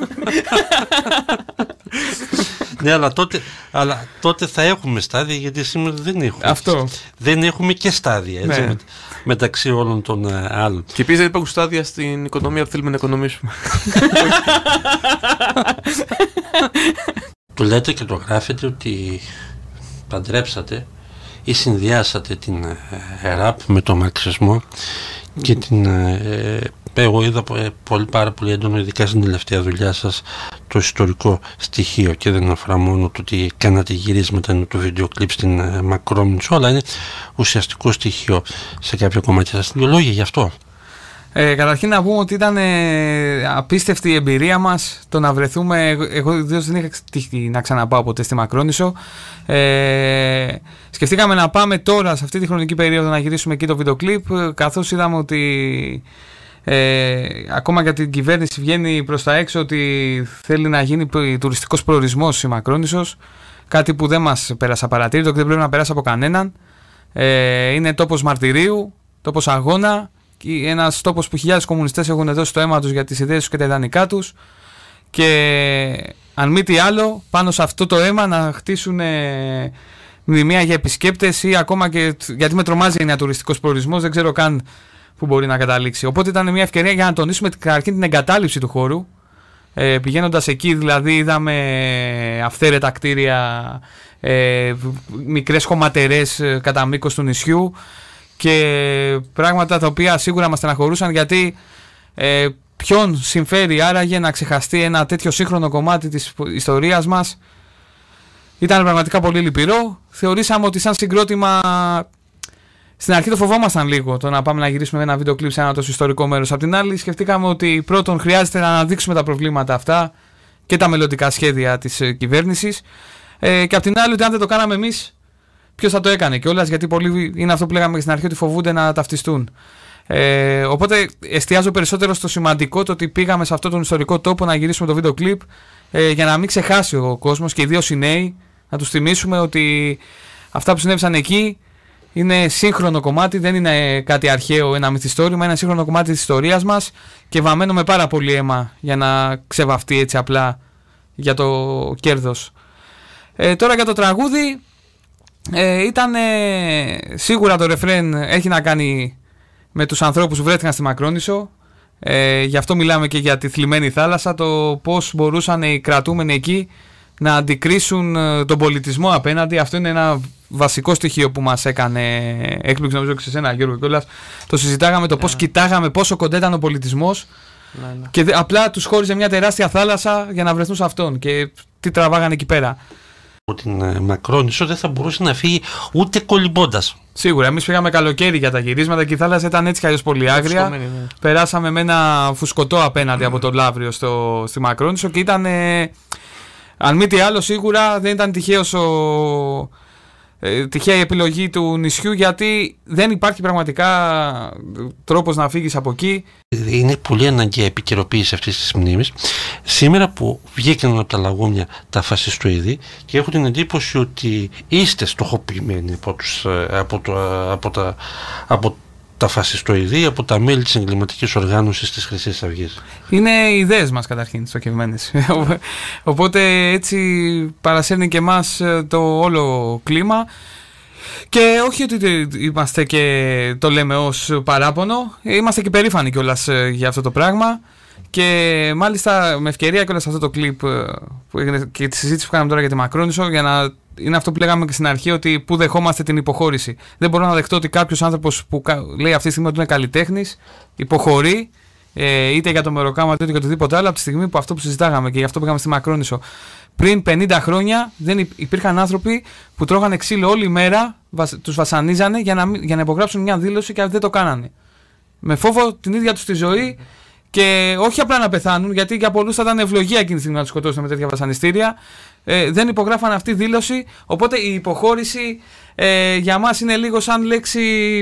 Ναι, αλλά τότε θα έχουμε στάδια, γιατί σήμερα δεν έχουμε. Αυτό. Δεν έχουμε και στάδια, έτσι, ναι, μεταξύ όλων των άλλων. Και επίσης δεν υπάρχουν στάδια στην οικονομία που θέλουμε να οικονομήσουμε. Του λέτε και το γράφετε ότι παντρέψατε ή συνδυάσατε την ραπ με τον μαρξισμό και εγώ είδα πάρα πολύ έντονο, ειδικά στην τελευταία δουλειά σας, το ιστορικό στοιχείο, και δεν αφορά μόνο το ότι κάνατε γυρίσματα του βίντεο κλιπ στην Μακρόμνησο, αλλά είναι ουσιαστικό στοιχείο σε κάποια κομμάτια σας. Δύο λόγια γι' αυτό. Καταρχήν να πούμε ότι ήταν απίστευτη η εμπειρία μας το να βρεθούμε. Εγώ ιδίως δεν είχα τύχει να ξαναπάω ποτέ στη Μακρόνησο. Σκεφτήκαμε να πάμε τώρα σε αυτή τη χρονική περίοδο να γυρίσουμε εκεί το βίντεο κλιπ, καθώς είδαμε ότι ακόμα για την κυβέρνηση βγαίνει προς τα έξω ότι θέλει να γίνει τουριστικός προορισμός η Μακρόνησος, κάτι που δεν μας πέρασε απαρατήρητο και δεν πρέπει να περάσει από κανέναν. Είναι τόπος μαρτυρίου, τόπος αγώνα, ένας τόπος που χιλιάδες κομμουνιστές έχουν δώσει το αίμα τους για τις ιδέες τους και τα ιδανικά τους, και αν μη τι άλλο πάνω σε αυτό το αίμα να χτίσουν μνημεία για επισκέπτες, ή ακόμα και, γιατί με τρομάζει ένα τουριστικός προορισμός, δεν ξέρω καν που μπορεί να καταλήξει. Οπότε ήταν μια ευκαιρία για να τονίσουμε καταρχήν την εγκατάλειψη του χώρου, Πηγαίνοντας εκεί δηλαδή είδαμε αυθαίρετα κτίρια, μικρές χωματερές κατά μήκος του νησιού και πράγματα τα οποία σίγουρα μας στεναχωρούσαν, γιατί ποιον συμφέρει άραγε να ξεχαστεί ένα τέτοιο σύγχρονο κομμάτι της ιστορίας μας. Ήταν πραγματικά πολύ λυπηρό. Θεωρήσαμε ότι σαν συγκρότημα, στην αρχή το φοβόμασταν λίγο το να πάμε να γυρίσουμε ένα βίντεο κλιπ σε ένα τόσο ιστορικό μέρος. Απ' την άλλη σκεφτήκαμε ότι πρώτον χρειάζεται να αναδείξουμε τα προβλήματα αυτά και τα μελλοντικά σχέδια της κυβέρνησης, και απ' την άλλη ότι αν δεν το κάναμε εμείς, ποιος θα το έκανε κιόλας, γιατί πολλοί είναι αυτό που λέγαμε και στην αρχή, ότι φοβούνται να ταυτιστούν. Οπότε εστιάζω περισσότερο στο σημαντικό, το ότι πήγαμε σε αυτόν τον ιστορικό τόπο να γυρίσουμε το βίντεο κλιπ, για να μην ξεχάσει ο κόσμος, και ιδίως οι νέοι, να τους θυμίσουμε ότι αυτά που συνέβησαν εκεί είναι σύγχρονο κομμάτι, δεν είναι κάτι αρχαίο, ένα μυθιστόρημα, είναι σύγχρονο κομμάτι της ιστορίας μας και βαμμένο με πάρα πολύ αίμα για να ξεβαφτεί έτσι απλά για το κέρδος. Τώρα για το τραγούδι, ήταν σίγουρα το ρεφρέν έχει να κάνει με τους ανθρώπους που βρέθηκαν στη Μακρόνισσο. Γι' αυτό μιλάμε και για τη θλιμμένη θάλασσα, το πώς μπορούσαν οι κρατούμενοι εκεί να αντικρίσουν τον πολιτισμό απέναντι. Αυτό είναι ένα βασικό στοιχείο που μας έκανε έκπληξη, νομίζω και σε εσένα Γιώργο κιόλας. Το συζητάγαμε, το πώς κοιτάγαμε πόσο κοντά ήταν ο πολιτισμός, και απλά τους χώριζε μια τεράστια θάλασσα για να βρεθούν σε αυτόν, και τι τραβάγανε εκεί πέρα. Από την Μακρόνισσο δεν θα μπορούσε να φύγει ούτε κολυμπώντας. Σίγουρα, εμείς πήγαμε καλοκαίρι για τα γυρίσματα και η θάλασσα ήταν έτσι κι αλλιώς πολύ άγρια. Ναι. Περάσαμε με ένα φουσκωτό απέναντι από το Λαύριο στη Μακρόνισσο και ήταν, αν μη τι άλλο, σίγουρα δεν ήταν τυχαία η επιλογή του νησιού, γιατί δεν υπάρχει πραγματικά τρόπος να φύγεις από εκεί. Είναι πολύ αναγκαία επικαιροποίηση αυτής της μνήμης. Σήμερα που βγήκαν από τα λαγούμια τα φασιστοειδή, και έχω την εντύπωση ότι είστε στοχοποιημένοι από τα φασιστοειδή, από τα μέλη της εγκληματικής οργάνωσης της Χρυσής Αυγής. Είναι οι ιδέες μας καταρχήν στοχευμένες. Οπότε έτσι παρασέρνει και εμάς το όλο κλίμα. Και όχι ότι είμαστε και το λέμε ως παράπονο, είμαστε και περήφανοι κιόλας για αυτό το πράγμα. Και μάλιστα με ευκαιρία κιόλας αυτό το κλιπ που έγινε και τη συζήτηση που κάναμε τώρα για τη Μακρόνισσο, για να είναι αυτό που λέγαμε και στην αρχή, ότι πού δεχόμαστε την υποχώρηση. Δεν μπορώ να δεχτώ ότι κάποιος άνθρωπος που λέει αυτή τη στιγμή ότι είναι καλλιτέχνης υποχωρεί, είτε για το μεροκάμα είτε για οτιδήποτε άλλο, από τη στιγμή που αυτό που συζητάγαμε και γι' αυτό πήγαμε στη Μακρόνισσο. Πριν 50 χρόνια δεν υπήρχαν άνθρωποι που τρώγανε ξύλο όλη μέρα, τους βασανίζανε για να υπογράψουν μια δήλωση και δεν το κάνανε. Με φόβο την ίδια τους τη ζωή. Και όχι απλά να πεθάνουν, γιατί για πολλούς θα ήταν ευλογία εκείνη τη στιγμή να τους σκοτώσουν με τέτοια βασανιστήρια. Δεν υπογράφαν αυτή τη δήλωση. Οπότε η υποχώρηση για μας είναι λίγο σαν λέξη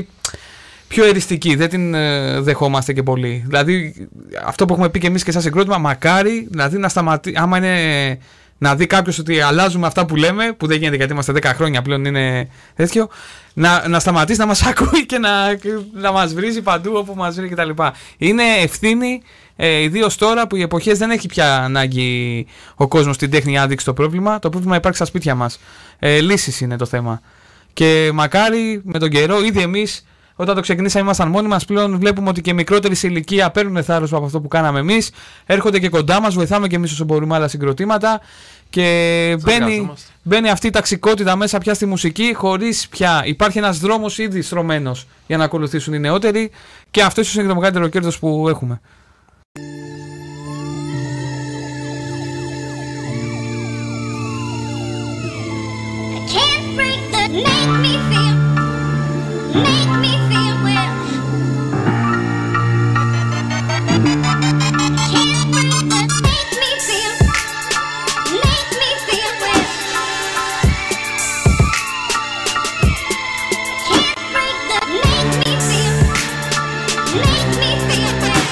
πιο εριστική. Δεν την δεχόμαστε και πολύ. Δηλαδή αυτό που έχουμε πει και εμείς και σαν συγκρότημα, μακάρι δηλαδή να σταματήσει. Άμα είναι να δει κάποιος ότι αλλάζουμε αυτά που λέμε, που δεν γίνεται γιατί είμαστε 10 χρόνια πλέον, είναι τέτοιο, να σταματήσει να μας ακούει και να μας βρίζει παντού όπου μας βρει κτλ. Είναι ευθύνη, ιδίως τώρα που οι εποχές δεν έχει πια ανάγκη ο κόσμος την τέχνη να δείξει το πρόβλημα. Το πρόβλημα υπάρχει στα σπίτια μας. Λύσεις είναι το θέμα. Και μακάρι με τον καιρό, ήδη εμείς όταν το ξεκινήσαμε ήμασταν μόνοι μας, πλέον βλέπουμε ότι και μικρότεροι σε ηλικία παίρνουν θάρρος από αυτό που κάναμε εμείς. Έρχονται και κοντά μας, βοηθάμε και εμείς όσο μπορούμε άλλα συγκροτήματα. Και μπαίνει αυτή η ταξικότητα μέσα πια στη μουσική, χωρίς πια. Υπάρχει ένας δρόμος ήδη στρωμένος για να ακολουθήσουν οι νεότεροι, και αυτό ίσως είναι το μεγαλύτερο κέρδος που έχουμε.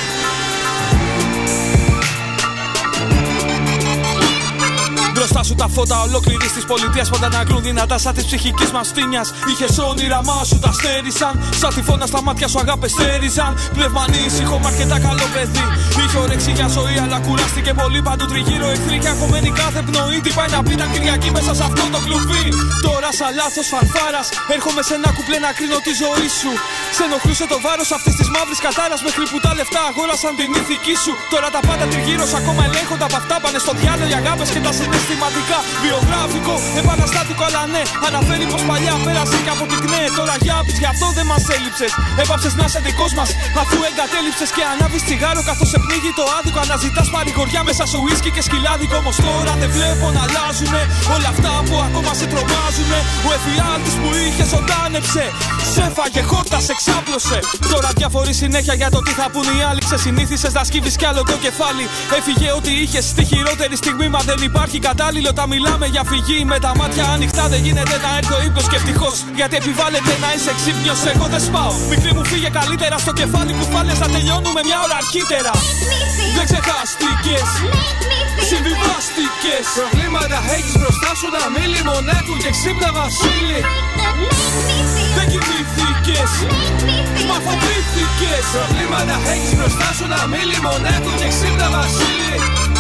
Σου τα φώτα ολόκληρης της πολιτείας που αντανακλούν δυνατά σαν της ψυχικής μας φτύνιας. Είχες όνειρα, μα σου τα στέρισαν. Σαν τυφώνα στα μάτια σου αγάπες στέριζαν. Πνευμανή ήσυχο, μα αρκετά καλό παιδί. Είχε όρεξη για ζωή, αλλά κουράστηκε πολύ. Παντού τριγύρω εχθροί και αγχωμένοι κάθε πνοή. Τι πάει να πει τα Κυριακή μέσα σε αυτό το κλουβί. Τώρα σαν λάθος φανφάρας έρχομαι σε ένα κουπλέ να κρίνω τη ζωή σου. Σε ενοχλούσε το βάρος αυτής της μαύρης κατάρας μέχρι που τα λεφτά αγόρασαν την ηθική σου. Τώρα τα πάντα τριγύρω σου ακόμα ελέγχονται από αυτά. Πάνε στο διάλογο οι αγάπες και τα συναισθηματικά. Βιογραφικό, επαναστάτικο, αλλά ναι. Αναφέρει πως παλιά πέρασε και από την ΚΝΕ. Τώρα γιάπης, γι' αυτό δεν μας έλειψες. Έπαψες να είσαι δικός μας αφού εγκατέλειψες και ανάβεις τσιγάρο καθώς σε πνίγει το άδικο. Αναζητάς παρηγοριά μέσα σε ουίσκι και σκυλάδικο. Όμως τώρα δεν βλέπω να αλλάζουνε όλα αυτά που ακόμα σε τρομάζουνε. Ο εφιάλτης που είχε ζωντάνεψε. Σε φάγε, χόρτασε, ξάπλωσε. Τώρα διαφορεί συνέχεια για το τι θα πουν οι άλλοι. Ξεσυνήθισες να σκύβεις κι άλλο το κεφάλι. Έφυγε ό,τι είχες στη χειρότερη στιγμή. Μα δεν υπάρχει κατάλληλο. Τα μιλάμε για φυγή. Με τα μάτια ανοιχτά δεν γίνεται να έρθει ο ύπνος και ευτυχώς. Γιατί επιβάλλεται να είσαι ξύπνιος. Εγώ δεν σπάω. Μικρή μου φύγε καλύτερα στο κεφάλι που φάλες. Να τελειώνουμε μια ώρα αρχίτερα. Δεν ξεχάστηκες. Συμβιβάστηκες. Προβλήματα έχεις μπροστά σου να μην λιμονέτου και ξύπνα Βασίλη. Δεν κοιμήθηκες. Μα φοβήθηκες. Προβλήματα έχεις μπροστά σου να μην λιμονέτου και ξύπνα Βασίλη.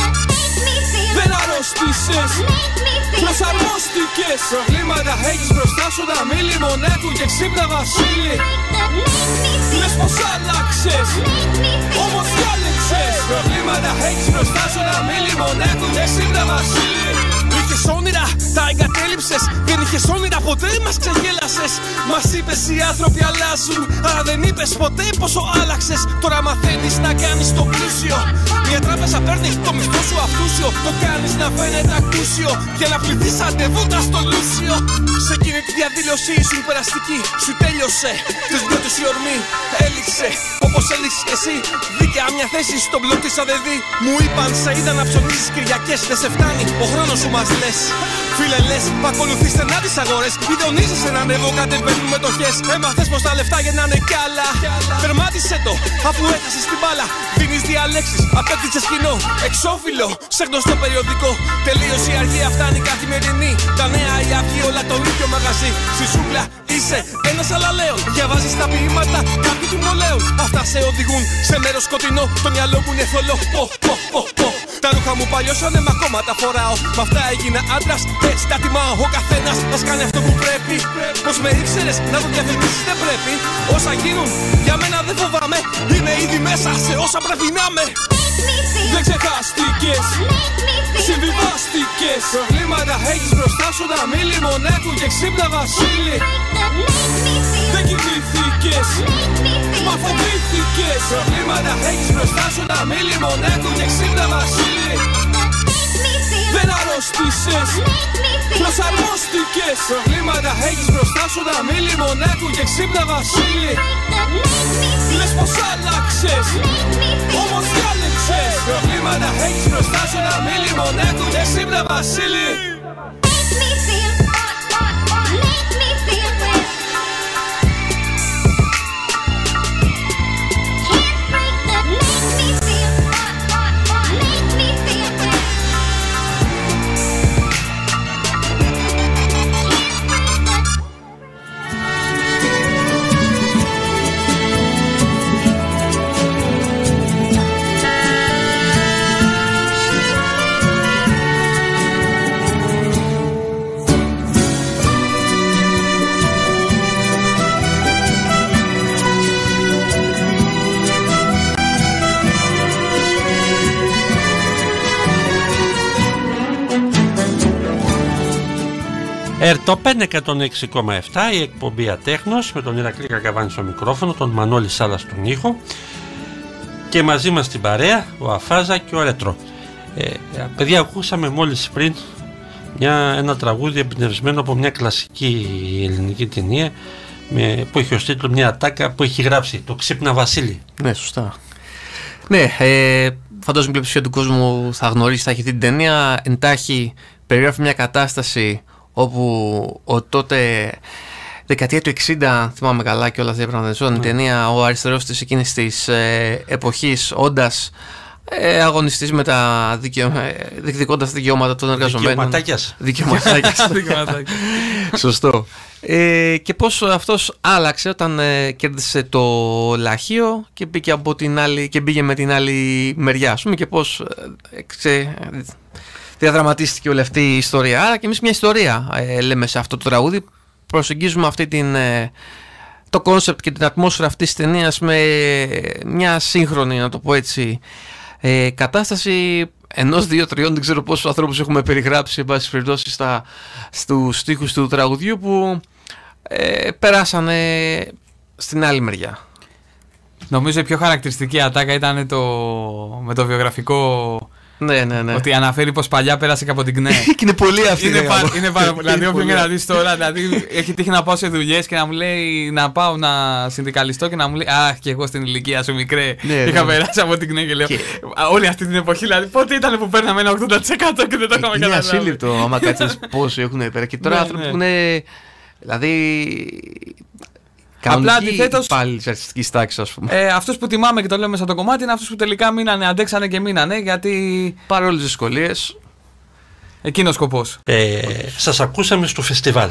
Δεν αρρώστησες. Προσαρμόστηκες. Προβλήματα έχεις μπροστά σου να μην λιμονέτου και ξύπνα Βασίλη. Λες πως άλλαξες. Όμως διάλεξες. Προβλήματα έχεις μπροστά σου να μην λιμονέτου και ξύπνα Βασίλη. Είχες όνειρα, τα εγκατέλειψες. Δεν είχες όνειρα, ποτέ μας ξεγέλασες. Μας είπες οι άνθρωποι αλλάζουν, αλλά δεν είπες ποτέ πόσο άλλαξες. Τώρα μαθαίνεις να κάνεις το πλούσιο. Μια τράπεζα παίρνει το μισθό σου αυτούσιο. Το κάνεις να φαίνεται ακούσιο για να πληθείς αντεβούντα στο λούσιο. Σε εκείνη τη διαδήλωση ήσουν περαστική. Σου τέλειωσε, τις δυο τους η ορμή έληξε. Όπως έληξες κι εσύ, δίκαια μια θέση στον πλωτή σαν δεδί. Μου είπαν σε είδα να ψωνίζεις Κυριακές. Δεν σε φτάνει ο χρόνος σου μας λες. Φίλε λες, πακολουθείς στενά τις αγορές. Ιδεονίζεσαι να ανέβω, κατεβαίνουν μετοχές. Έμαθες πως τα λεφτά γεννάνε κι άλλα. Τερμάτισε το, αφού έχασες την μπάλα. Δίνεις διαλέξεις, απέκτησες κοινό. Εξώφυλλο, σε γνωστό περιοδικό. Τελείωσε η αργία, φτάνει η καθημερινή. Τα νέα, η αυγή, όλα το ίδιο μαγαζί. Στη σούκλα είσαι ένας αλαλέον. Διαβάζεις τα ποίηματα κάποιου του μολέων. Αυτά σε οδηγούν σε μέρος σκοτεινό. Το μυαλό μου είναι θολό. Τα ρούχα μου παλιώσανε, μα ακόμα τα φοράω. Μ' αυτά έγινα άντρας, έτσι τα τιμάω. Ο καθένας μας κάνει αυτό που πρέπει. Πως με ήξερες, να το διαφημίσεις δεν πρέπει. Όσα γίνουν, για μένα δεν φοβάμαι. Είμαι ήδη μέσα σε όσα πρέπει να είμαι. Δεν ξεχάστηκες. Συμβιβάστηκες. Προβλήματα έχεις μπροστά σου να μην λιμονέτου και ξύπνα Βασίλη. Δεν κοιμήθηκες. Μα φοβήθηκες. Προβλήματα έχεις μπροστά σου να μην λιμονέτου και ξύπνα Βασίλη. Δεν αρρώστησες. Προσαρμόστηκες. Προβλήματα έχεις μπροστά σου να μην λιμονέτου και ξύπνα Βασίλη. Λες πως άλλαξες. Όμως διάλεξες. Προβλήματα έχεις μπροστά σου να μην λιμονέτου και ξύπνα Βασίλη. Ερτοπέν 106,7 η εκπομπή Ατέχνος με τον Ηρακλή Κακαβάνη στο μικρόφωνο, τον Μανώλη Σάλα στον ήχο και μαζί μας στην παρέα ο Αφάζα και ο Ρέτρο. Παιδιά, ακούσαμε μόλις πριν ένα τραγούδι εμπνευσμένο από μια κλασική ελληνική ταινία που έχει ως τίτλο μια ατάκα που έχει γράψει το Ξύπνα Βασίλη. Ναι, σωστά. Ναι, φαντάζομαι η πλειοψηφία του κόσμου θα γνωρίσει, θα έχει την ταινία. Εντάχει περιγράφει μια κατάσταση όπου τότε δεκαετία του 60, θυμάμαι καλά και όλα δεν πραγματευόταν η ταινία, ο αριστερός της εκείνης της εποχής, όντας Αγωνιστής με τα διεκδικώντας δικαιώματα των εργαζομένων. Δικαιωματάκιας. Σωστό. Και πώς αυτός άλλαξε όταν κέρδισε το λαχείο και πήγε με την άλλη μεριά, ας πούμε, και πώς διαδραματίστηκε όλη αυτή η ιστορία. Άρα και εμείς μια ιστορία λέμε σε αυτό το τραγούδι. Προσεγγίζουμε το κόνσεπτ και την ατμόσφαιρα αυτής της ταινίας με μια σύγχρονη, να το πω έτσι, κατάσταση ενός, δύο, τριών, δεν ξέρω πόσους ανθρώπους έχουμε περιγράψει εν πάση περιπτώσει στους στίχους του τραγουδιού που περάσανε στην άλλη μεριά. Νομίζω η πιο χαρακτηριστική ατάκα ήταν με το βιογραφικό. Ναι. Ότι αναφέρει πως παλιά πέρασε και από την ΚΝΕ. Και είναι πολύ αυτή. Είναι πάρα πολύ. Δηλαδή, όποιον και να δεις τώρα, δηλαδή, έχει τύχει να πάω σε δουλειές και να μου λέει να πάω να συνδικαλιστώ και να μου λέει αχ, και εγώ στην ηλικία σου μικρέ είχα περάσει από την ΚΝΕ και λέω. Όλη αυτή την εποχή, δηλαδή, πότε ήταν που παίρναμε ένα 80% και δεν το είχαμε καταλάβει. Είναι ασύλληπτο άμα κάτσεις πόσο έχουν πέρα. Και τώρα άνθρωποι που είναι. Δηλαδή. Απλά αντιθέτως, πάλι τη αρτιστική τάξη, ας πούμε. Αυτούς που τιμάμε και το λέμε σαν το κομμάτι είναι αυτούς που τελικά μείνανε, αντέξανε και μείνανε, γιατί. Παρόλες τις δυσκολίες. Εκείνο ο σκοπός. Σας ακούσαμε στο φεστιβάλ.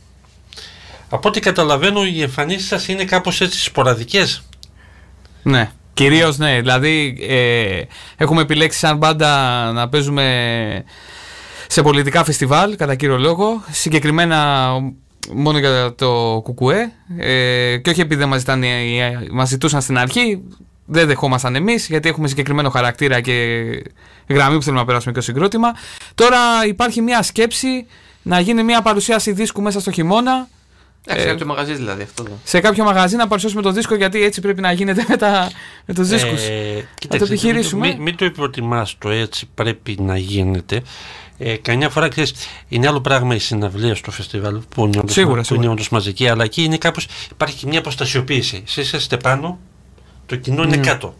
Από ό,τι καταλαβαίνω, οι εμφανίσεις σας είναι κάπως έτσι σποραδικές. Ναι, κυρίως ναι. Δηλαδή, έχουμε επιλέξει σαν μπάντα να παίζουμε σε πολιτικά φεστιβάλ, κατά κύριο λόγο. Συγκεκριμένα. Μόνο για το κουκουέ και όχι επειδή μας ζητούσαν στην αρχή, δεν δεχόμασταν εμείς γιατί έχουμε συγκεκριμένο χαρακτήρα και γραμμή που θέλουμε να περάσουμε και το συγκρότημα. Τώρα υπάρχει μια σκέψη να γίνει μια παρουσίαση δίσκου μέσα στο χειμώνα. Σε κάποιο μαγαζί δηλαδή αυτό. Σε κάποιο μαγαζί να παρουσιάσουμε το δίσκο, γιατί έτσι πρέπει να γίνεται με τους δίσκους. Να το επιχειρήσουμε. Μην το υποτιμάς το έτσι πρέπει να γίνεται. Καμιά φορά ξέρεις, είναι άλλο πράγμα η συναυλία στο φεστιβάλ που είναι όντως μαζική, αλλά εκεί είναι κάπως, υπάρχει και μια αποστασιοποίηση. Εσείς είστε πάνω, το κοινό είναι κάτω.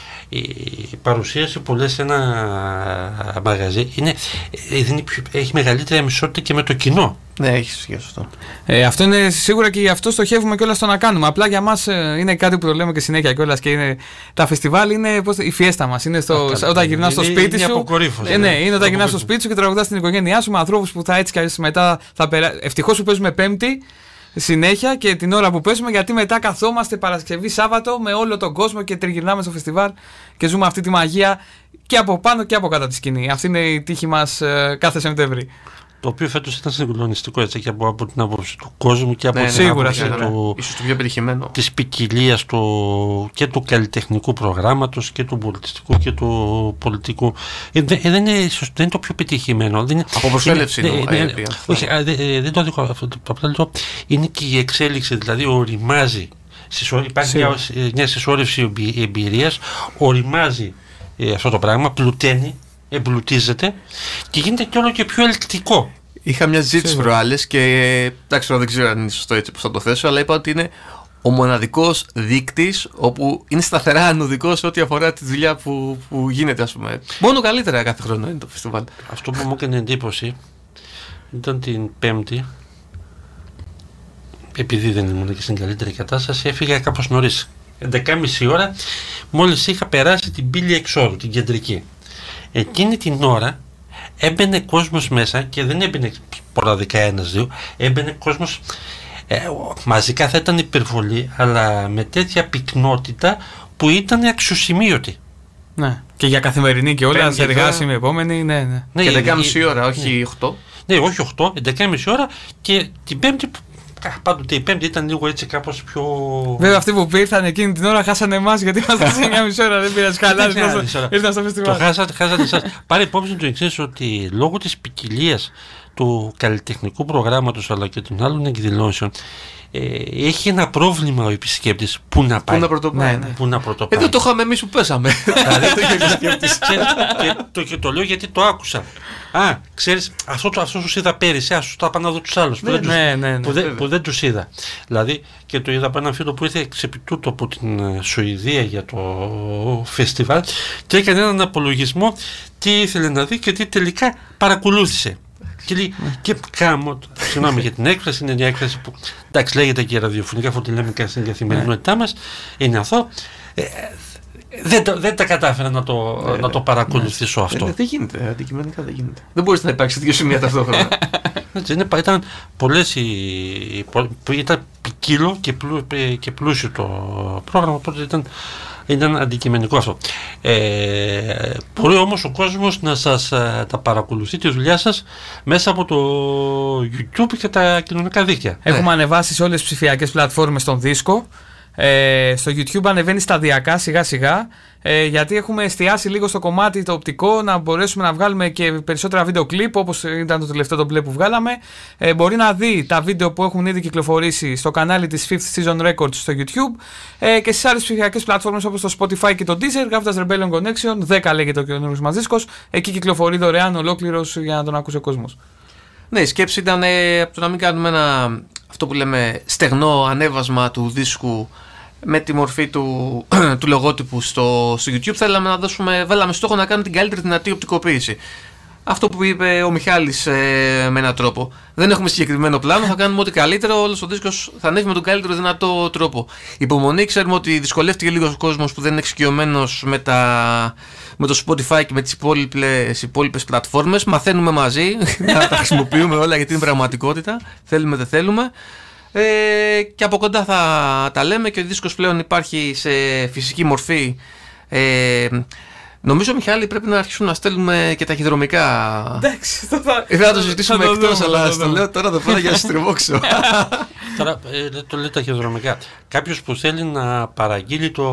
Η παρουσίαση που λες σε ένα μαγαζί έχει μεγαλύτερη αμεσότητα και με το κοινό. Ναι, έχει σχέση αυτό. Αυτό είναι σίγουρα και γι' αυτό στοχεύουμε κιόλας στο να κάνουμε. Απλά για μας είναι κάτι που το λέμε και συνέχεια κιόλας και είναι. Τα φεστιβάλ είναι η φιέστα μας. Είναι όταν γυρνάς στο σπίτι σου. Ναι, είναι όταν γυρνάς στο σπίτι σου και τραγουδάς στην οικογένειά σου με ανθρώπους που θα έτσι κι αλλιώς μετά θα περάσει. Ευτυχώς που παίζουμε Πέμπτη συνέχεια και την ώρα που παίζουμε, γιατί μετά καθόμαστε Παρασκευή, Σάββατο με όλο τον κόσμο και τριγυρνάμε στο φεστιβάλ και ζούμε αυτή τη μαγεία και από πάνω και από κάτω τη σκηνή. Αυτή είναι η τύχη μας κάθε Σεπτέμβρη. Το οποίο φέτος ήταν συγκλονιστικό έτσι, και από την άποψη του κόσμου και από την άποψη ίσως το πιο πετυχημένο της ποικιλίας και του καλλιτεχνικού προγράμματος και του πολιτιστικού και του πολιτικού. Δεν είναι το πιο πετυχημένο. Από προσέλευση δεν το δικό αυτό. Απλά είναι και η εξέλιξη, δηλαδή οριμάζει. Υπάρχει μια συσσόρευση εμπειρίας, οριμάζει αυτό το πράγμα, πλουταίνει, εμπλουτίζεται και γίνεται και όλο και πιο ελκτικό. Είχα μια ζήτηση προάλλες και εντάξει, δεν ξέρω αν είναι σωστό έτσι που θα το θέσω, αλλά είπα ότι είναι ο μοναδικός δείκτης όπου είναι σταθερά ανωδικός σε ό,τι αφορά τη δουλειά που γίνεται, ας πούμε. Μόνο καλύτερα κάθε χρόνο είναι το φεστιβάλ. Αυτό που μου έκανε εντύπωση ήταν την Πέμπτη, επειδή δεν ήμουν και στην καλύτερη κατάσταση, έφυγα κάπως νωρίς. 11.30 ώρα, μόλις είχα περάσει την πύλη εξόδου, την κεντρική. Εκείνη την ώρα έμπαινε κόσμος μέσα και δεν έμπαινε σποραδικά ένας-δύο, έμπαινε κόσμος, μαζικά θα ήταν υπερβολή, αλλά με τέτοια πυκνότητα που ήταν αξιοσημείωτη. Ναι, και για καθημερινή και όλα, σε εργάσιμη επόμενη, ναι. Και 11.30 ώρα, όχι 8. Ναι, όχι 8, 11.30 ώρα και την Πέμπτη που. Πάντοτε η Πέμπτη ήταν λίγο έτσι κάπως πιο. Βέβαια, αυτοί που ήρθαν εκείνη την ώρα χάσανε εμάς γιατί ήμασταν σε 9.30 ώρα. Δεν πήραν καλά. Ήρθαν στο φεστιβάλ. Το χάσατε εσάς. Πάρε υπόψη το εξής, ότι λόγω της ποικιλίας του καλλιτεχνικού προγράμματος αλλά και των άλλων εκδηλώσεων έχει ένα πρόβλημα ο επισκέπτης. Πού να πάει. Πού να πρωτοπάει. Εδώ το είχαμε εμείς που πέσαμε. Και το λέω γιατί το άκουσα. Ξέρεις, αυτό σου είδα πέρυσι, σου τα πάω να δω τους άλλους που δεν τους είδα. Δηλαδή, και το είδα από έναν φίλο που ήρθε εξεπιτούτο από την Σουηδία για το φεστιβάλ και έκανε έναν απολογισμό τι ήθελε να δει και τι τελικά παρακολούθησε. Και κάμω, συγγνώμη για την έκφραση, είναι μια έκφραση που εντάξει λέγεται και ραδιοφωνικά, αφού τη λέμε και στην καθημερινότητά μας, είναι αυτό. δεν τα κατάφερα να το παρακολουθήσω αυτό. Δεν γίνεται, αντικειμενικά δεν γίνεται. Δεν μπορείς να υπάρξει δύο σημεία ταυτόχρονα. Ήταν πολλές ήταν ποικίλο και πλούσιο το πρόγραμμα, οπότε ήταν αντικειμενικό αυτό. Μπορεί όμως ο κόσμος να σας τα παρακολουθεί τη δουλειά σας μέσα από το YouTube και τα κοινωνικά δίκτυα. Έχουμε ανεβάσει σε όλες τις ψηφιακές πλατφόρμες τον δίσκο. Στο YouTube ανεβαίνει σταδιακά σιγά σιγά, γιατί έχουμε εστιάσει λίγο στο κομμάτι το οπτικό, να μπορέσουμε να βγάλουμε και περισσότερα βίντεο κλιπ, όπως ήταν το τελευταίο το μπλε που βγάλαμε. Μπορεί να δει τα βίντεο που έχουν ήδη κυκλοφορήσει στο κανάλι της Fifth Season Records στο YouTube, και στις άλλες ψηφιακές πλατφόρμες όπως το Spotify και το Deezer, γράφοντας Rebellion Connection 10 λέγεται ο καινούργιος μας δίσκος. Εκεί κυκλοφορεί δωρεάν ολόκληρος για να τον ακούσει ο κόσμος. Ναι, η σκέψη ήταν από το να μην κάνουμε αυτό που λέμε στεγνό ανέβασμα του δίσκου με τη μορφή του λογότυπου στο YouTube. Βάλαμε στόχο να κάνουμε την καλύτερη δυνατή οπτικοποίηση. Αυτό που είπε ο Μιχάλης με έναν τρόπο. Δεν έχουμε συγκεκριμένο πλάνο, θα κάνουμε ό,τι καλύτερο. Όλος ο δίσκος θα ανέβει με τον καλύτερο δυνατό τρόπο. Υπομονή, ξέρουμε ότι δυσκολεύτηκε λίγο ο κόσμος που δεν είναι εξοικειωμένος με το Spotify και με τις υπόλοιπες πλατφόρμες. Μαθαίνουμε μαζί να τα χρησιμοποιούμε όλα, γιατί είναι πραγματικότητα. Θέλουμε, δεν θέλουμε. Και από κοντά θα τα λέμε, και ο δίσκος πλέον υπάρχει σε φυσική μορφή. Νομίζω, Μιχάλη, πρέπει να αρχίσουμε να στέλνουμε και ταχυδρομικά. Εντάξει, θα το συζητήσουμε εκτός, αλλά στο λέω τώρα εδώ πέρα για να στριμώξω. Τώρα το λέω ταχυδρομικά. Κάποιος που θέλει να παραγγείλει το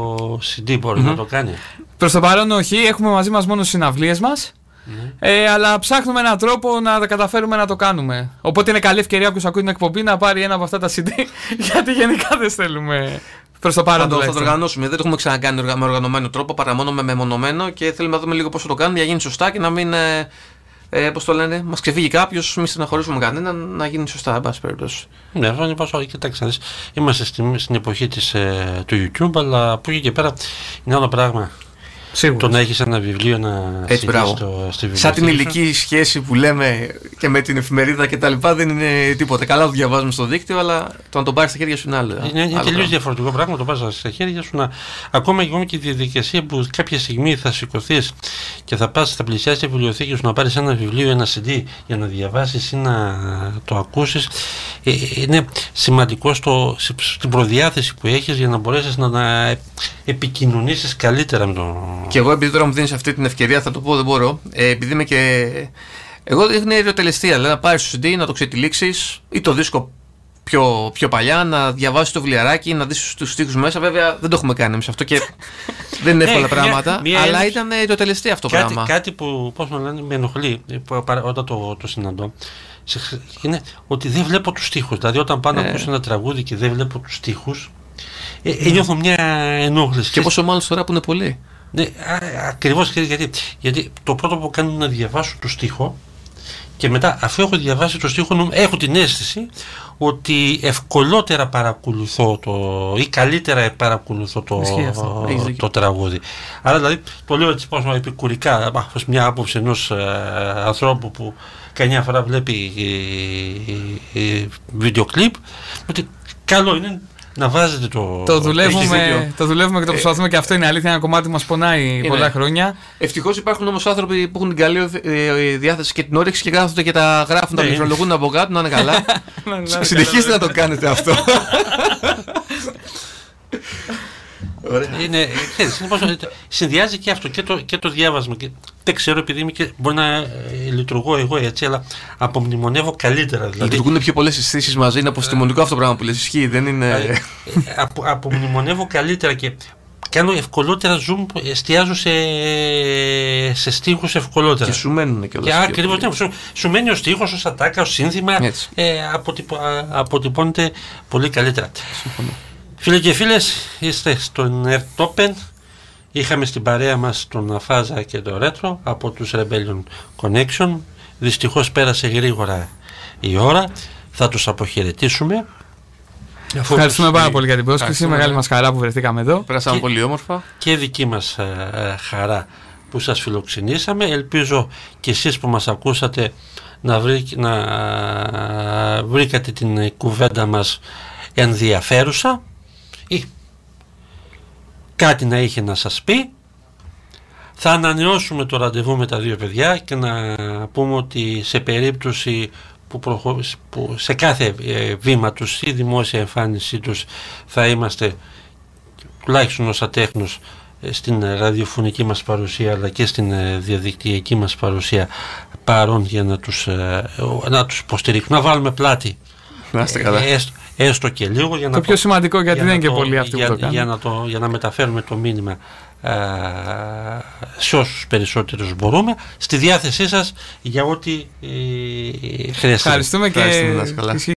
CD μπορεί να το κάνει? Προς το παρόν όχι, έχουμε μαζί μας μόνο στις συναυλίες μας. Αλλά ψάχνουμε έναν τρόπο να τα καταφέρουμε να το κάνουμε. Οπότε είναι καλή ευκαιρία όποιος ακούει την εκπομπή να πάρει ένα από αυτά τα CD, γιατί γενικά δεν στέλνουμε. Προς το παρόν θα το οργανώσουμε. Δεν το έχουμε ξανακάνει με οργανωμένο τρόπο, παρά μόνο με μεμονωμένο, και θέλουμε να δούμε λίγο πώς θα το κάνουμε για να γίνει σωστά και να μην. Πώς το λένε, μας ξεφύγει κάποιος, μη στεναχωρήσουμε κανέναν, να γίνει σωστά, εν πάση περιπτώσει. Ναι, αυτό είναι πόσο. Κοιτάξτε, είμαστε στην εποχή του YouTube, αλλά από εκεί και πέρα είναι άλλο πράγμα. Σίγουρα. Το να έχεις ένα βιβλίο να στη βιβλιοθήκη. Σαν την ηλική σχέση που λέμε και με την εφημερίδα και τα λοιπά, δεν είναι τίποτα. Καλά το διαβάζουμε στο δίκτυο, αλλά το να τον πάρεις στα χέρια σου είναι άλλο. Είναι τελείως διαφορετικό πράγμα να το πάρεις στα χέρια σου. Ακόμα και η διαδικασία που κάποια στιγμή θα σηκωθείς και θα πλησιάσεις τη βιβλιοθήκη σου να πάρεις ένα βιβλίο, ένα CD για να διαβάσεις ή να το ακούσεις, είναι σημαντικό στην προδιάθεση που έχεις για να μπορέσεις να επικοινωνήσεις καλύτερα με τον. Και εγώ, επειδή τώρα μου δίνεις αυτή την ευκαιρία, θα το πω, δεν μπορώ. Επειδή είμαι και. Εγώ είναι ιδιοτελεστία. Δηλαδή να πάρεις το CD, να το ξετυλίξεις ή το δίσκο πιο παλιά, να διαβάσεις το βιβλιαράκι, να δεις τους στίχους μέσα. Βέβαια δεν το έχουμε κάνει εμείς αυτό και δεν είναι εύκολα πράγματα. Αλλά ήταν ιδιοτελεστία αυτό το πράγμα. Κάτι που, πώς να λένε, με ενοχλεί όταν το συναντώ, είναι ότι δεν βλέπω τους στίχους. Δηλαδή όταν πάω να ακούσω ένα τραγούδι και δεν βλέπω τους στίχους, νιώθω μια ενόχληση. Και πόσο μάλλον τώρα που είναι πολλοί. Ναι, ακριβώς, γιατί το πρώτο που κάνω είναι να διαβάσω το στίχο, και μετά, αφού έχω διαβάσει το στίχο, έχω την αίσθηση ότι ευκολότερα παρακολουθώ ή καλύτερα παρακολουθώ το τραγούδι. Άρα δηλαδή το λέω έτσι πώς επικουρικά, ως μια άποψη ενός ανθρώπου που καμιά φορά βλέπει βίντεο κλιπ, ότι καλό είναι να βάζετε το δουλεύουμε και το προσπαθούμε, και αυτό είναι αλήθεια. Ένα κομμάτι μας πονάει πολλά χρόνια. Ευτυχώς υπάρχουν όμως άνθρωποι που έχουν την καλή διάθεση και την όρεξη και κάθονται και τα γράφουν, τα πληκτρολογούν από κάτω, να είναι καλά. Συνεχίστε να το κάνετε αυτό. Συνδυάζει και αυτό και το διάβασμα. Δεν ξέρω, επειδή μπορεί να λειτουργώ εγώ έτσι, αλλά απομνημονεύω καλύτερα. Λειτουργούν πιο πολλές αισθήσεις μαζί, είναι αποστημονικό αυτό το πράγμα που λες, ισχύει, δεν είναι. Απομνημονεύω καλύτερα και κάνω ευκολότερα zoom, εστιάζω σε στίχους ευκολότερα. Και σου μένουν και όλα. Και ακριβώς, σου μένει ο στίχος, ως ατάκα, ως σύνθημα, αποτυπώνεται πολύ καλύτερα. Συμφωνώ. Φίλοι και φίλες, είστε στον Ertopen. Είχαμε στην παρέα μας τον Αφάζα και τον Ρέτρο από τους Rebellion Connection. Δυστυχώς πέρασε γρήγορα η ώρα. Θα τους αποχαιρετήσουμε. Ευχαριστούμε πάρα πολύ για την πρόσκληση. Μεγάλη μας χαρά που βρεθήκαμε εδώ. Πέρασαμε πολύ όμορφα. Και δική μας χαρά που σας φιλοξενήσαμε. Ελπίζω και εσείς που μας ακούσατε να βρήκατε την κουβέντα μας ενδιαφέρουσα, ή κάτι να είχε να σας πει. Θα ανανεώσουμε το ραντεβού με τα δύο παιδιά και να πούμε ότι σε περίπτωση που σε κάθε βήμα τους ή δημόσια εμφάνισή τους θα είμαστε τουλάχιστον ως ατέχνος στην ραδιοφωνική μας παρουσία αλλά και στην διαδικτυακή μας παρουσία παρόν για να τους υποστηρίξουμε, να βάλουμε πλάτη. Να είστε καλά. Έστω και λίγο για το πιο σημαντικό, γιατί δεν είναι και πολλοί αυτοί που το κάνουν. Για να μεταφέρουμε το μήνυμα σε όσους περισσότερους μπορούμε, στη διάθεσή σας για ό,τι χρειαστεί. Ευχαριστούμε και